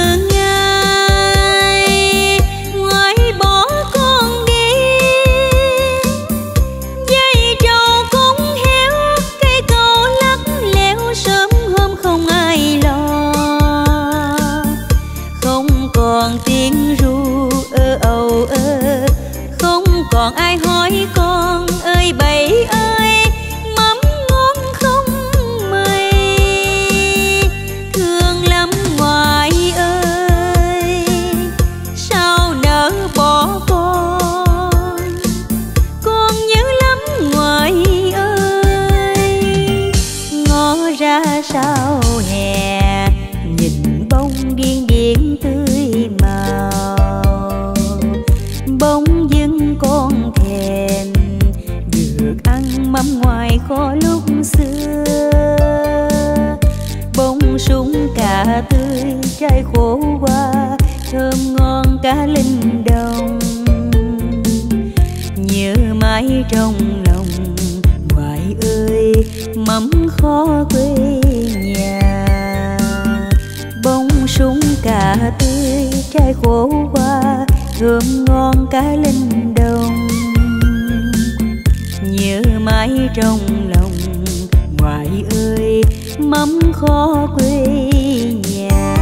ngày ngoài bỏ con đi, dây trầu cũng héo, cây cầu lắc léo, sớm hôm không ai lo. Không còn tiếng ru ơ âu ơ, không còn ai hỏi con ơi bậy ơi, mắm ngon không mày. Thương lắm ngoại ơi, sao nỡ bỏ con nhớ lắm ngoại ơi. Ngó ra sao hè, nhìn bông điên điển tươi màu. Bỗng dưng con thèm được ăn mắm ngoài kho lúc xưa. Bông súng cà tươi trái khổ qua, thơm ngon cá linh đồng. Nhớ mãi trong lòng ngoại ơi, mắm kho quê nhà. Bông súng cà tươi trái khổ qua, thơm ngon cá linh đồng. Nhớ mãi trong lòng ngoại ơi, mắm kho quê nhà.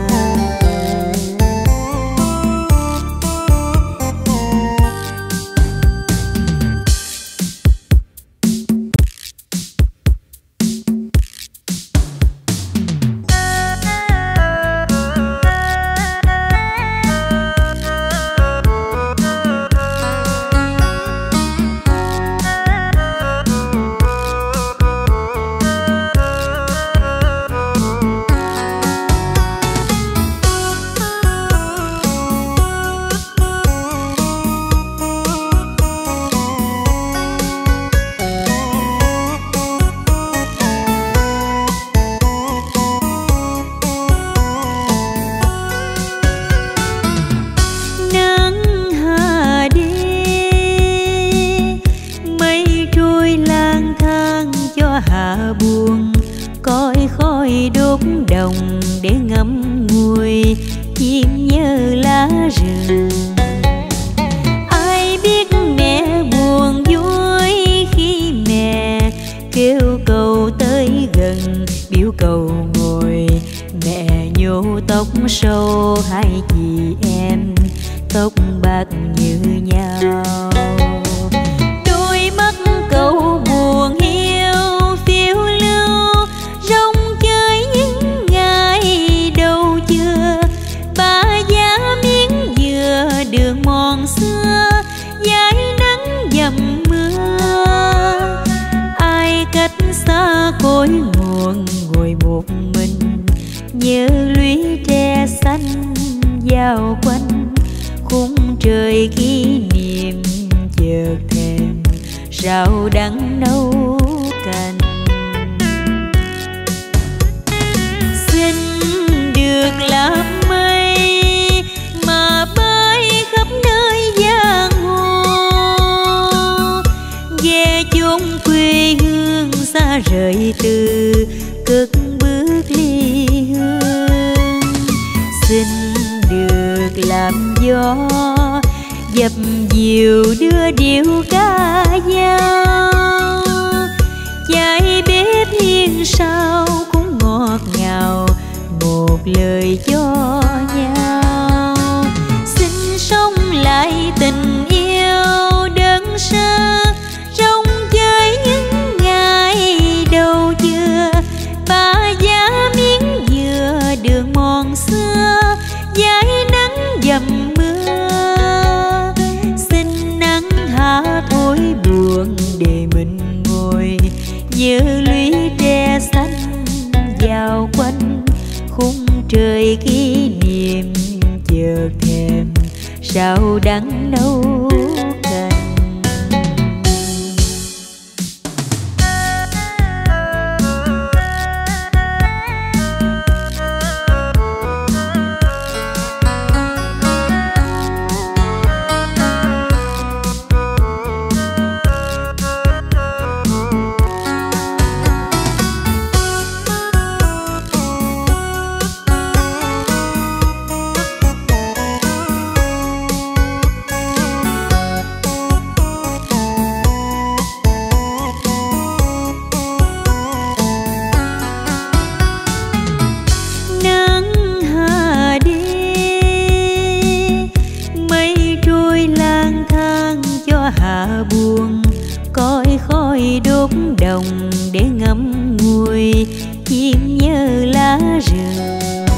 đồng để ngắm ngùi chim nhớ lá rừng. Ai biết mẹ buồn vui khi mẹ kêu cầu tới gần, biểu cầu ngồi mẹ nhô tóc sâu hai chị em tóc bạc như nhau. Đôi mắt câu buồn hiu phiêu lưu rong chơi những ngày đầu chưa. Ba giá miếng dừa đường mòn xưa dãi nắng dầm mưa. Ai cách xa cội nguồn ngồi một mình nhớ lũy tre xanh dạo quanh khung trời kỷ niệm chợt thèm rau đắng nấu canh. Xin được làm mây mà bay khắp nơi giang hồ về chốn quê hương xa rời từ cất bước ly hương. Xin được làm gió dập dìu đưa điệu ca dao. Chạy bếp hiên sau cũng ngọt ngào một lời cho nhau. Xin sống lại tình yêu đơn sơ trong chơi những ngày đầu chưa. Ba giá miếng dừa đường mòn xưa dãi nắng dầm mưa. Xin nắng hạ thổi buồn để mình ngồi nhớ lũy tre xanh dạo quanh khung trời kỷ niệm chợt thèm rau đắng nấu canh. Hạ buồn coi khói đốt đồng để ngắm ngùi chim nhớ lá rừng.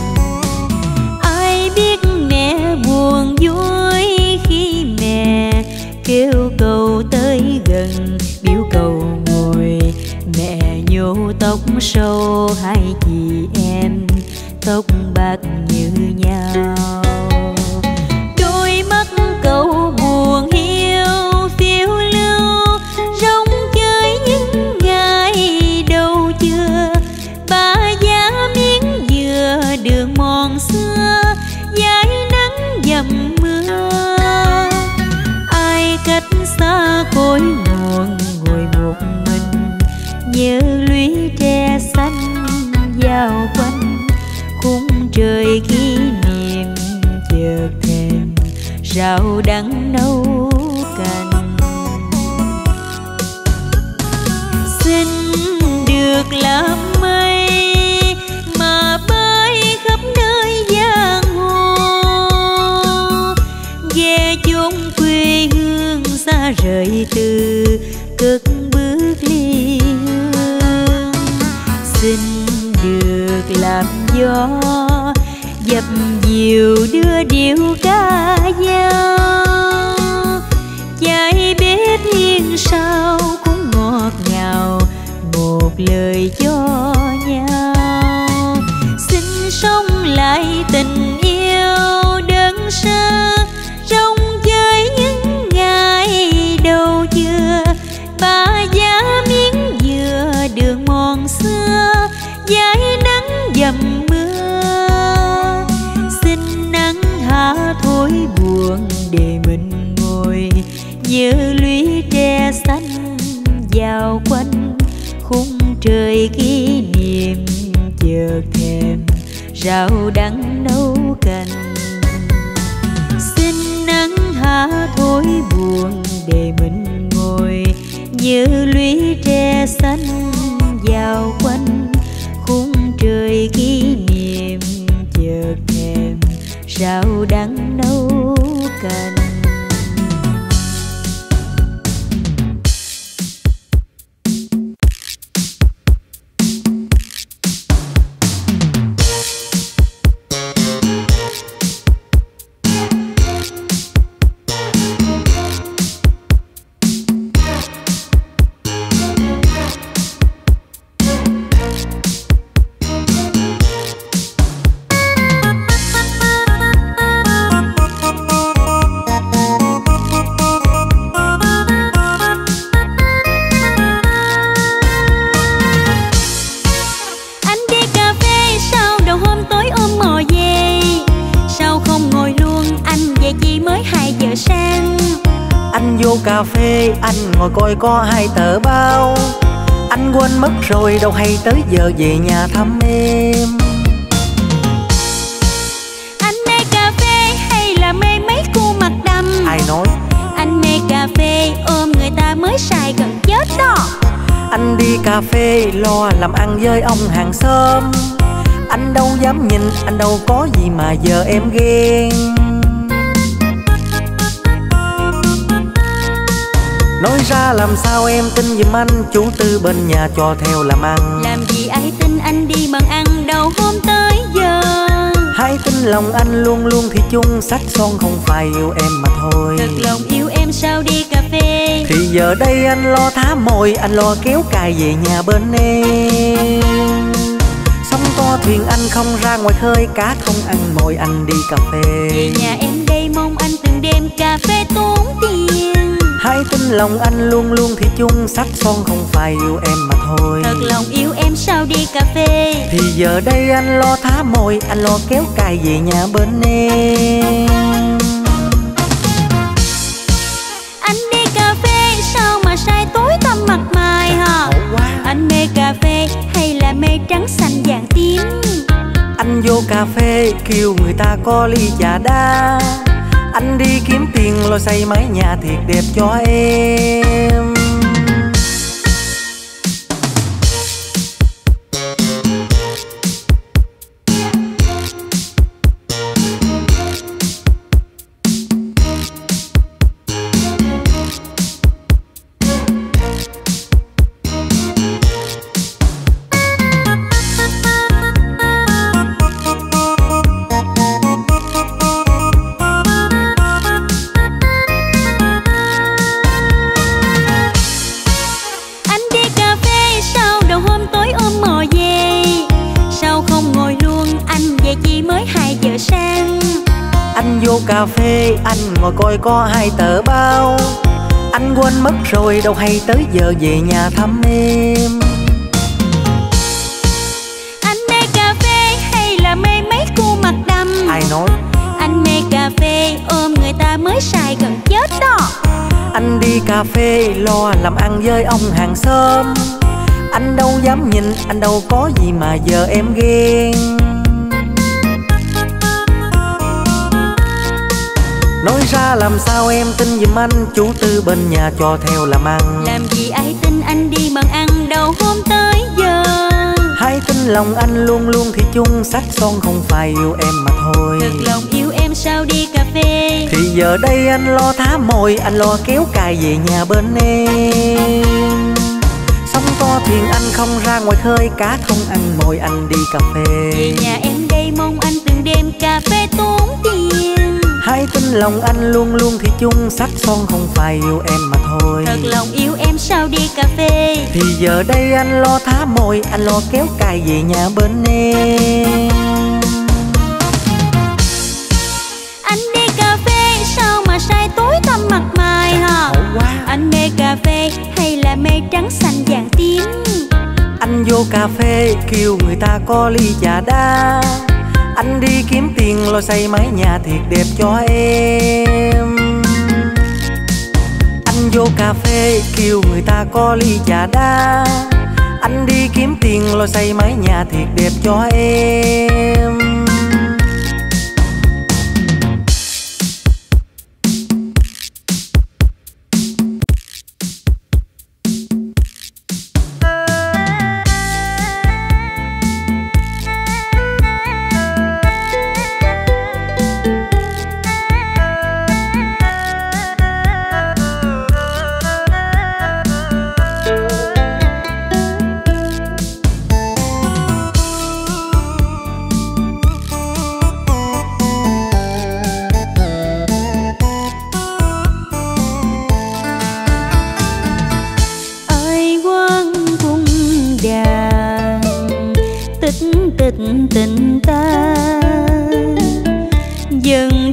Ai biết mẹ buồn vui khi mẹ kêu cầu tới gần biểu cầu ngồi. Mẹ nhổ tóc sâu hai chị em tóc bạc như nhau. Đôi mắt cầu buồn hiu phiêu lưu rong chơi những ngày đầu chưa. Ba giá miếng dừa đường mòn xưa dãi nắng dầm mưa. Ai cách xa cội nguồn ngồi một mình nhớ lũy tre xanh dạo quanh khung trời kỷ niệm chợt thèm rau đắng nấu canh. Xin được làm mây mà bay khắp nơi giang hồ về chốn quê hương xa rời từ cất bước ly hương. Xin được làm gió dập dìu đưa điệu ca dao. Chạy bếp hiên sau cũng ngọt ngào một lời cho nhau. Xin sống lại tình yêu đơn sơ trong chơi những ngày đầu chưa. Ba giá miếng dừa đường mòn xưa dãi nắng dầm mưa. Xin nắng hạ thổi buồn để mình ngồi nhớ lũy tre xanh dạo quanh khung trời kỷ niệm chợt thèm rau đắng nấu canh. Xin nắng hạ thổi buồn để mình ngồi nhớ lũy tre xanh dạo quanh khung trời kỷ niệm chợt rau đắng nấu canh. Cà phê anh ngồi coi có 2 tờ báo, anh quên mất rồi đâu hay tới giờ về nhà thăm em. Anh mê cà phê hay là mê mấy cô mặt đầm? Ai nói? Anh mê cà phê ôm người ta mới xài gần chết đó. Anh đi cà phê lo làm ăn với ông hàng xóm, anh đâu dám nhìn, anh đâu có gì mà giờ em ghen. Nói ra làm sao em tin giùm anh, chủ tư bên nhà cho theo làm ăn. Làm gì ai tin anh đi bằng ăn đầu hôm tới giờ. Hãy tin lòng anh luôn luôn thì chung, sắc son không phải yêu em mà thôi. Thật lòng yêu em sao đi cà phê. Thì giờ đây anh lo thả mồi, anh lo kéo cài về nhà bên em. Sóng to thuyền anh không ra ngoài khơi, cá không ăn mồi anh đi cà phê. Về nhà em đây mong anh từng đêm cà phê tốn tiền. Hãy tin lòng anh luôn luôn thì chung, sắc son không phải yêu em mà thôi. Thật lòng yêu em sao đi cà phê. Thì giờ đây anh lo thả mồi, anh lo kéo cài về nhà bên em. Anh đi cà phê sao mà sai tối tăm mặt mày hả? Anh mê cà phê hay là mê trắng xanh vàng tím? Anh vô cà phê kêu người ta có ly trà đá, anh đi kiếm tiền lo xây mái nhà thiệt đẹp cho em. Vô cà phê anh ngồi coi có 2 tờ báo, anh quên mất rồi đâu hay tới giờ về nhà thăm em. Anh mê cà phê hay là mê mấy cô mặt đầm? Ai nói? Anh mê cà phê ôm người ta mới xài gần chết đó. Anh đi cà phê lo làm ăn với ông hàng xóm, anh đâu dám nhìn, anh đâu có gì mà giờ em ghen. Nói ra làm sao em tin giùm anh, chủ tư bên nhà cho theo làm ăn. Làm gì ai tin anh đi bằng ăn đầu hôm tới giờ. Hãy tin lòng anh luôn luôn thì chung, sắc son không phải yêu em mà thôi. Thật lòng yêu em sao đi cà phê. Thì giờ đây anh lo thả mồi, anh lo kéo cài về nhà bên em. Sóng to thuyền anh không ra ngoài khơi, cá không ăn mồi anh đi cà phê. Về nhà em đây mong anh từng đêm cà phê tốn tiền. Hãy tin lòng anh luôn luôn thì chung, sắc son không phải yêu em mà thôi. Thật lòng yêu em sao đi cà phê. Thì giờ đây anh lo thả mồi, anh lo kéo cài về nhà bên em. Anh đi cà phê sao mà sai tối tăm mặt mày hả? Anh mê cà phê hay là mê trắng xanh vàng tím? Anh vô cà phê kêu người ta có ly trà đá, anh đi kiếm tiền lo xây mái nhà thiệt đẹp cho em. Anh vô cà phê kêu người ta có ly trà đá, anh đi kiếm tiền lo xây mái nhà thiệt đẹp cho em.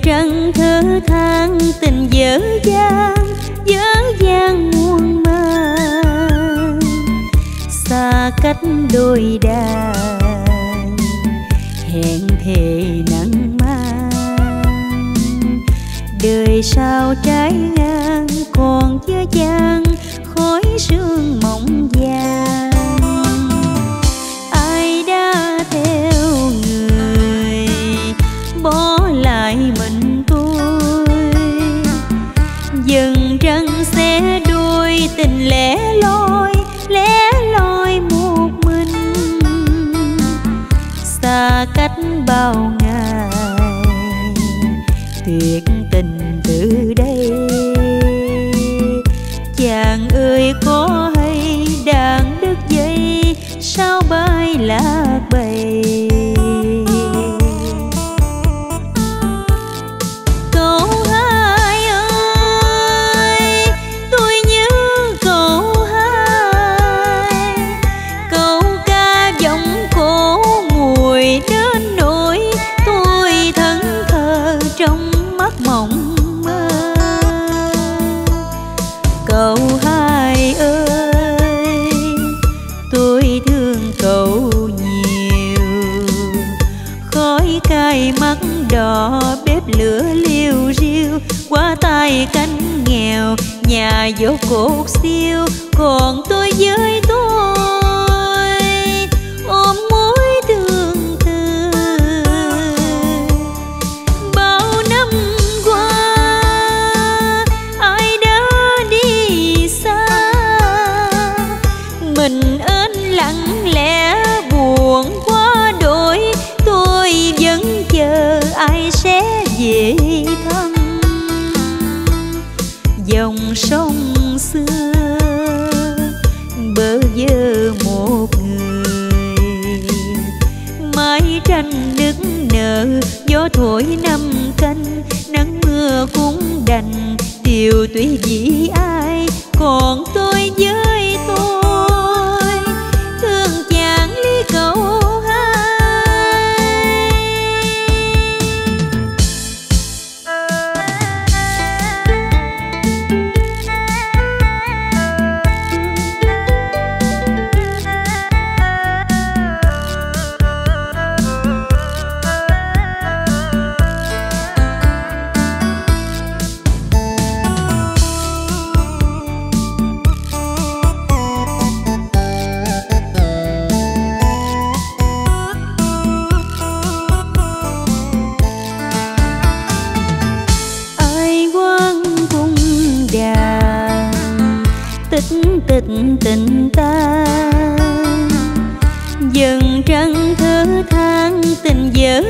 trăng thơ than tình dở dang muôn mang, xa cách đôi đàn hẹn thề nắng mang. Đời sao trái ngang còn dở dang khói sương mộng vàng. Ai đã theo người bỏ lại mình tôi, dần trăng xé đôi tình lẻ loi một mình. Xa cách bao ngày tuyệt tình từ đây. Chàng ơi có hay đàn đứt dây sao bay lạc bầy. Cậu hai ơi tôi nhớ cậu hai, cậu ca giọng cổ mùi đến nỗi tôi thẫn thờ trong mắt mộng mơ. Cậu hai ơi tôi thương cậu nhiều, khói cay mắt đỏ bếp lửa liêu riêu qua tay cánh nghèo nhà dỗ cột xiêu. Còn tôi với tôi ôm mối tương tư. Bao năm qua ai đã đi xa, mình ên lặng lẽ buồn quá đổi. Tôi vẫn chờ ai sẽ về thăm dòng sông xưa bơ vơ một người. Mái tranh nức nở gió thổi năm canh, nắng mưa cũng đành điều tùy vì ai. Còn tôi với tôi thương chàng ly cậu hai. Tịch tình ta dần trăng thơ than tình dở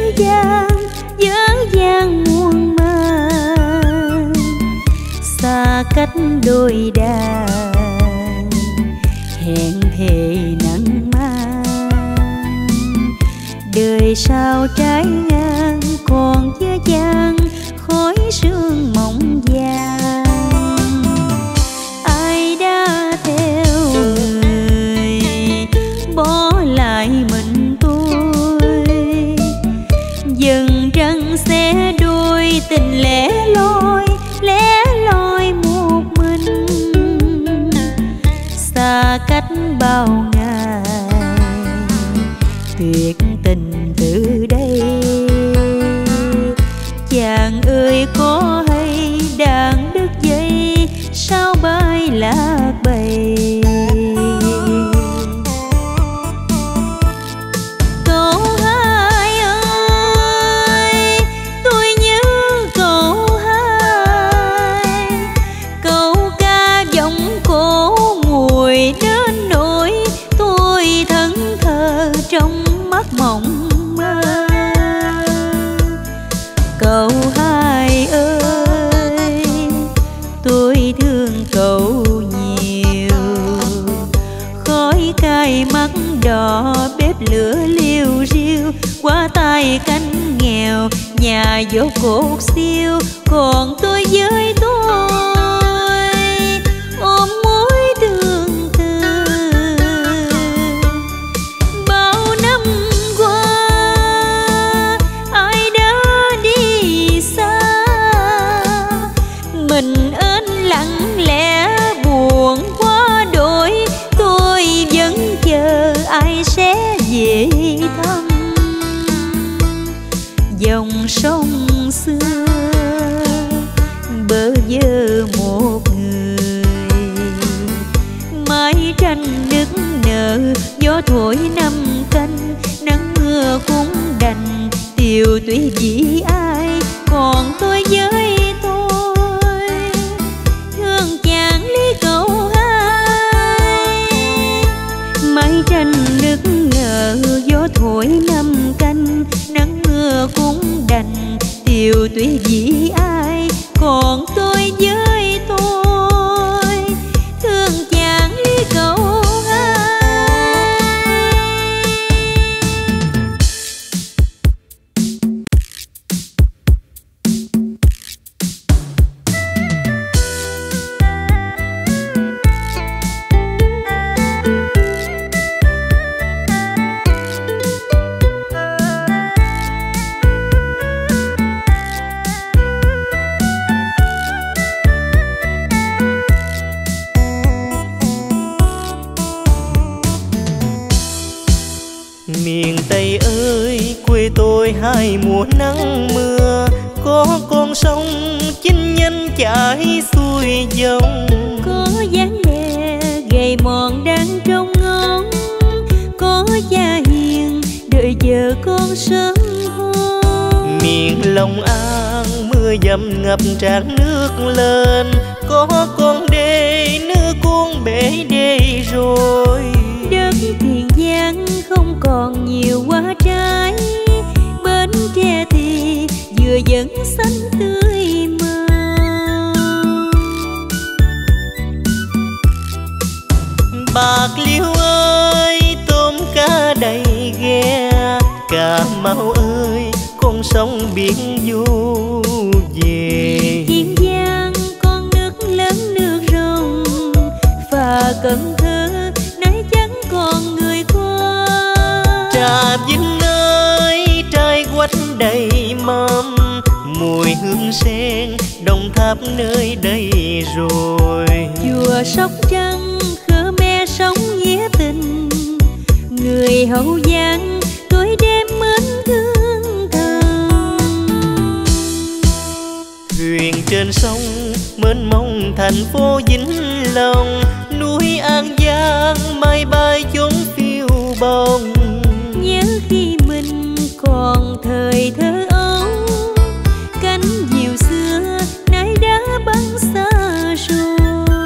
dang muôn mang. Xa cách đôi đàn hẹn thề nắng mang. Đời sao trái ngang còn dở dang khói sương mộng vàng. Theo người bỏ lại mình tôi, dần trăng xé đôi tình lẻ loi một mình. Xa cách bao ngày tuyệt tình từ đây. Chàng ơi có hay đàn đứt dây sao bay lạc bầy. Cậu hai ơi tôi nhớ cậu hai, cậu ca giọng cổ mùi đến nỗi tôi thẫn thờ trong mắt mộng mơ. Cậu hai ơi tôi thương cậu nhiều, khói cay mắt đỏ bếp lửa liêu riêu qua tay cánh nghèo nhà dỗ cột xiêu. Còn tôi với tôi ôm mối tương tư. Bao năm qua ai đã đi xa, thổi năm canh, nắng mưa cũng đành. Tiều tùy chỉ ai, còn tôi với tôi. Thương chàng ly cầu hai, mái tranh nức nở, gió thổi năm canh, nắng mưa cũng đành. Tiều tùy chỉ ai, còn tôi với tôi. Thương chàng ly cầu hai mùa nắng mưa, có con sông chinh nhanh chảy xuôi dòng. Có dáng mẹ gầy mòn đang trong ngóng, có cha hiền đợi chờ con sớm hôn. Miền Long An mưa dầm ngập tràn nước lên, có con đê nước cuốn bể đê rồi. Đất Tiền Giang không còn nhiều hoa trái, bến tre thì vừa vẫn xanh tươi màu. Bạc Liêu ơi tôm cá đầy ghe, Cà Mau ơi con sông biển vô về. Kiên Giang con nước lớn nước rồng, và Cần Thơ nay chẳng còn người qua. Trà Vinh ơi trai quách đầy mâm, mùi hương sen Đồng Tháp nơi đây rồi. Chùa Sóc Trăng Khmer sống nghĩa tình, người Hậu Giang tối đêm mến thương thầm. Thuyền trên sông mênh mông thành phố Vĩnh Long, núi An Giang mai bay chốn phiêu bồng. Nhớ khi mình còn thời thơ ấu, cánh diều xưa nay đã băng xa rồi.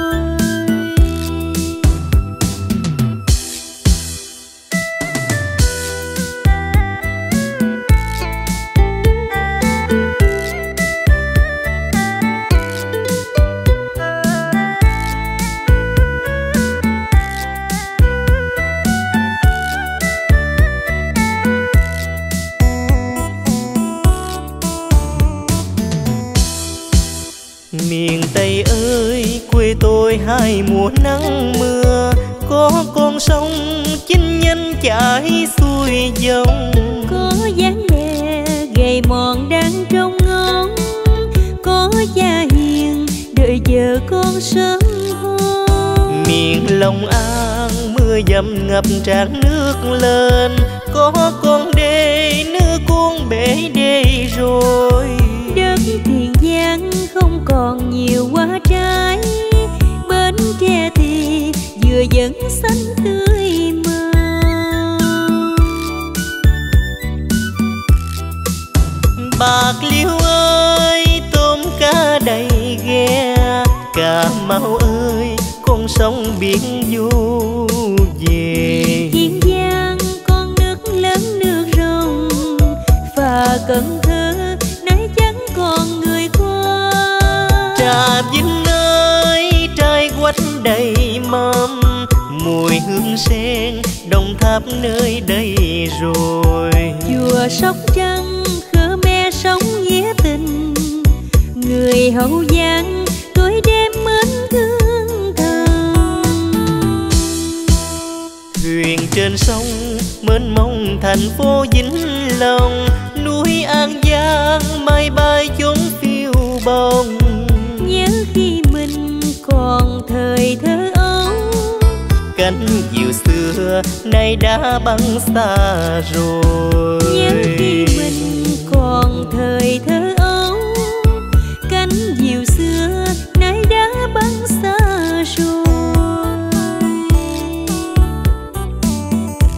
Miền Tây ơi quê tôi hai mùa nắng mưa, có con sông chinh nhanh chảy xuôi dòng. Có dáng mẹ gầy mòn đang trong ngóng, có cha hiền đợi chờ con sớm hôn. Miền Long An mưa dầm ngập tràn nước lên, có con đê nước cuốn bể đê rồi. Đất Tiền Giang không còn nhiều hoa trái, bến tre thì vừa vẫn xanh tươi màu. Bạc Liêu ơi tôm cá đầy ghe, Cà Mau ơi con sông biển vô về. Kiên Giang con nước lớn nước rồng, và Cần Thơ nay chẳng còn người qua. Trà Vinh ơi trai quách đầy mâm, mùi hương sen Đồng Tháp nơi đây rồi. Chùa Sóc Trăng Khmer sống nghĩa tình, người Hậu Giang tối đêm mến thương thầm. Thuyền trên sông mênh mông thành phố Vĩnh Long, núi An Giang mai bay chốn phiêu bồng. Nhớ khi mình còn thời thơ ấu, Cánh diều xưa nay đã băng xa rồi. nhớ khi mình còn thời thơ ấu, cánh diều xưa nay đã băng xa rồi.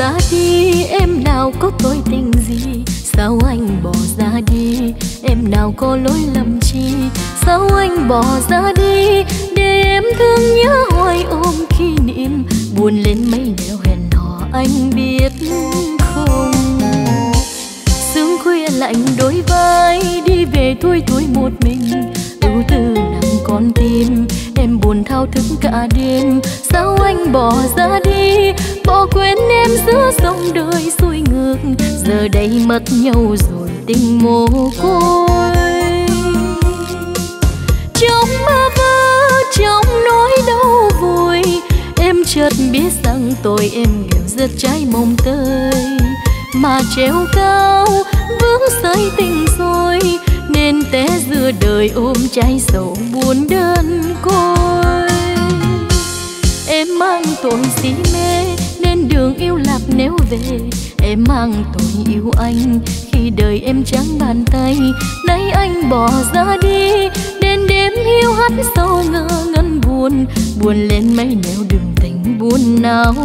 ra đi, em nào có tội tình gì? Sao anh bỏ ra đi, em nào có lỗi lầm chi? Sao anh bỏ ra đi, để em thương nhớ hoài ôm kỷ niệm, buồn lên mấy nẻo hẹn hò anh biết không? Sương khuya lạnh đôi vai, đi về thui thủi một mình, ưu tư nặng con tim, em buồn thao thức cả đêm. Sao anh bỏ ra đi, bỏ quên em giữa dòng đời xuôi ngược, giờ đây mất nhau rồi tình mồ côi. Trong mơ vơ, trong nỗi đau vùi, em chợt biết rằng tội em nghèo rất trái mong tới, mà treo cao vướng sợi tình rồi, nên té giữa đời ôm trái sầu buồn đơn côi. Em mang tội si mê nên đường yêu lạc nếu về, em mang tội yêu anh khi đời em trắng bàn tay. Nay anh bỏ ra đi, nên đêm hiu hắt sâu ngơ ngẩn buồn, buồn lên mấy nẻo đường tình buồn nào.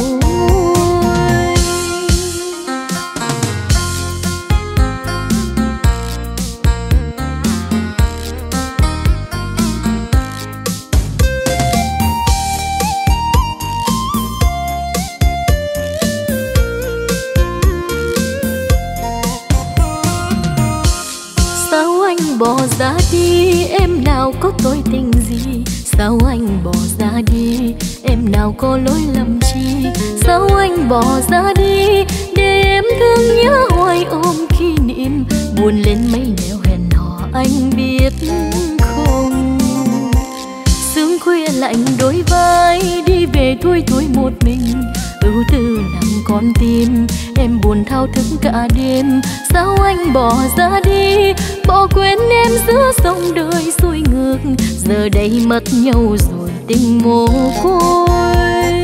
Bỏ ra đi, em nào có tội tình gì? Sao anh bỏ ra đi, em nào có lỗi lầm chi? Sao anh bỏ ra đi, để em thương nhớ hoài ôm kỷ niệm, buồn lên mấy nẻo hẹn hò anh biết không? Sương khuya lạnh đôi vai, đi về thui thủi một mình, ưu tư nặng con tim, em buồn thao thức cả đêm. Sao anh bỏ ra đi, bỏ quên em giữa dòng đời xuôi ngược, giờ đây mất nhau rồi tình mồ côi.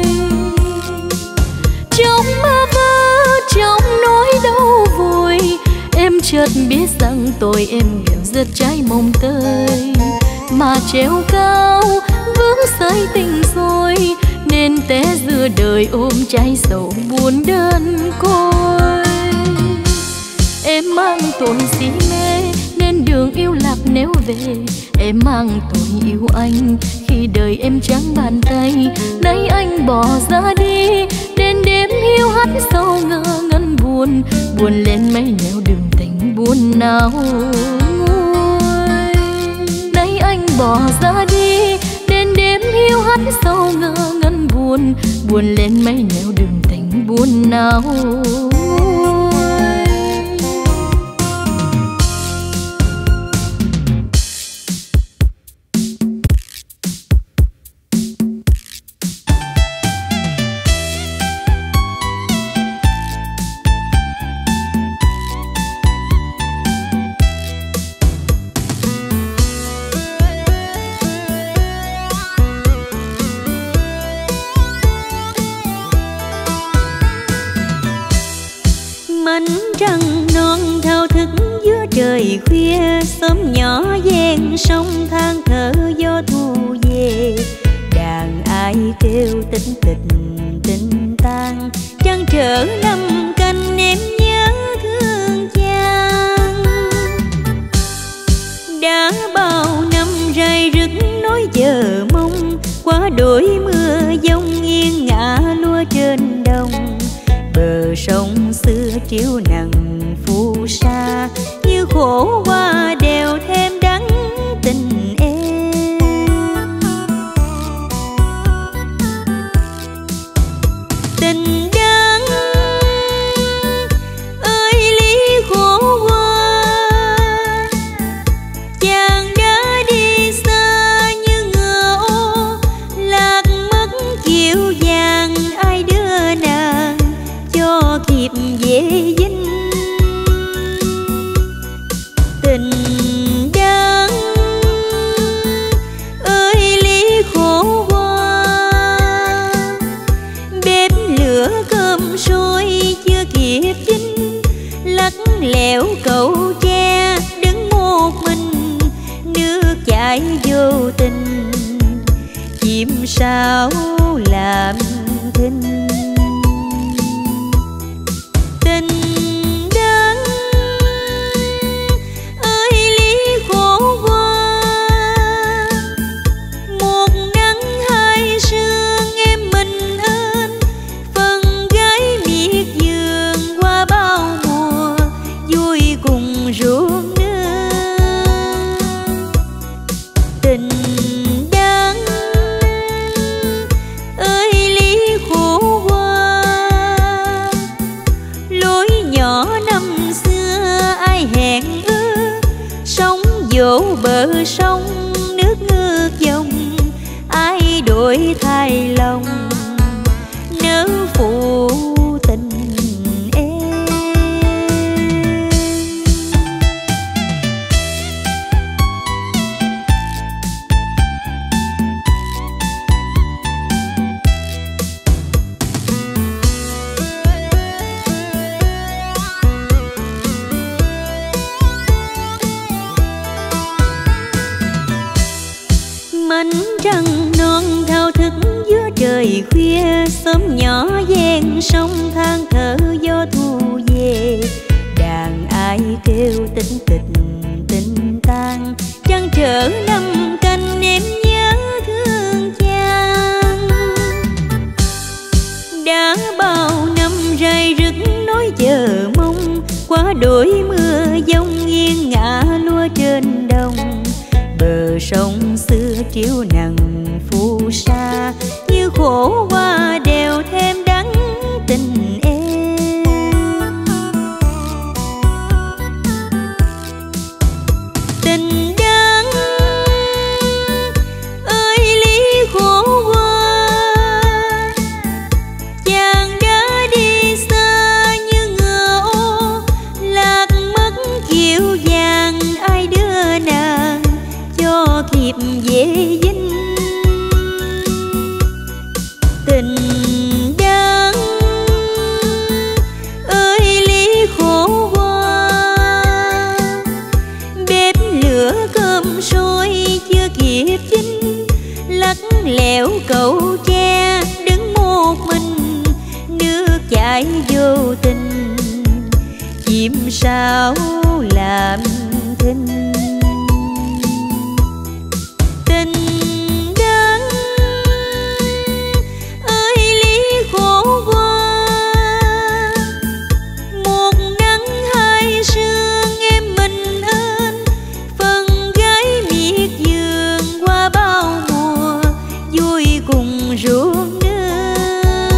Trong mơ vơ, trong nỗi đau vùi, em chợt biết rằng tội em nghèo rất trái mong tới, mà treo cao vướng sợi tình rồi, nên té giữa đời ôm trái sầu buồn đơn côi. Em mang tội si mê nên đường yêu lạc nếu về, em mang tội yêu anh khi đời em trắng bàn tay. Nay anh bỏ ra đi, nên đêm hiu hắt sâu ngơ ngẩn buồn, buồn lên mấy nẻo đường tình buồn nào nguôi. Nay anh bỏ ra đi, nên đêm hiu hắt sâu ngơ ngẩn buồn, buồn lên mấy nẻo đường tình buồn nào. Trăng non thao thức giữa trời khuya, xóm nhỏ ven sông than thở gió thu về. Đàn ai kêu tĩnh tình tình tan, trăng trở năm canh em nhớ thương chàng. Đã bao năm rai rứt nói chờ mong, qua đôi mưa giông nghiêng ngả lúa trên đồng. Bờ sông xưa chiếu nắng phù sa, như khổ qua đèo thêm đắng tình em. Tình đắng ơi lý khổ qua, chàng đã đi xa như ngựa ô, lạc mất chiều vàng ai đưa nàng cho kịp về dinh. Tình đắng ơi lý khổ qua, bếp lửa cơm sôi chưa kịp chín, lắt lẻo cầu tre đứng một mình, nước chảy vô tình chim sao làm thinh. ngược dòng, ai đổi thay lòng nỡ phụ tình em. Mảnh trăng non thao thức giữa trời khuya, sớm nhỏ ven sông than thở gió thu về. Đàn ai kêu tĩnh tịch tình tan, trăng trở năm canh em nhớ thương chàng. Đã bao năm rai rứt nói chờ mong, qua đổi mưa giông nghiêng ngả lúa trên đồng. Bờ sông xưa chiếu nắng phù sa, như khổ hoa đều thêm đắng tình em. Tình đắng ơi lý khổ hoa, chàng đã đi xa như ngựa ô, lạc mất kiệu vàng ai đưa nàng cho kịp về dinh. Tình đắng ơi lý khổ hoa, bếp lửa cơm sôi chưa kịp chín, lắt lẻo cầu tre đứng một mình, nước chảy vô tình chim sao làm thinh. Tình đắng ơi lý khổ hoa, một nắng hai sương em mình ơn, phần gái miệt vườn qua bao mùa vui cùng ruộng nương.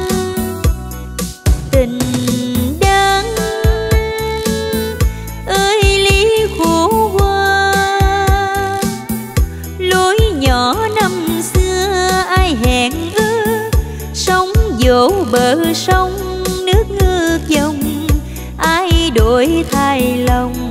Tình đắng ơi lý khổ hoa, lối nhỏ năm xưa ai hẹn ước, sóng vỗ bờ sông nước ngược dòng, ai đổi thay lòng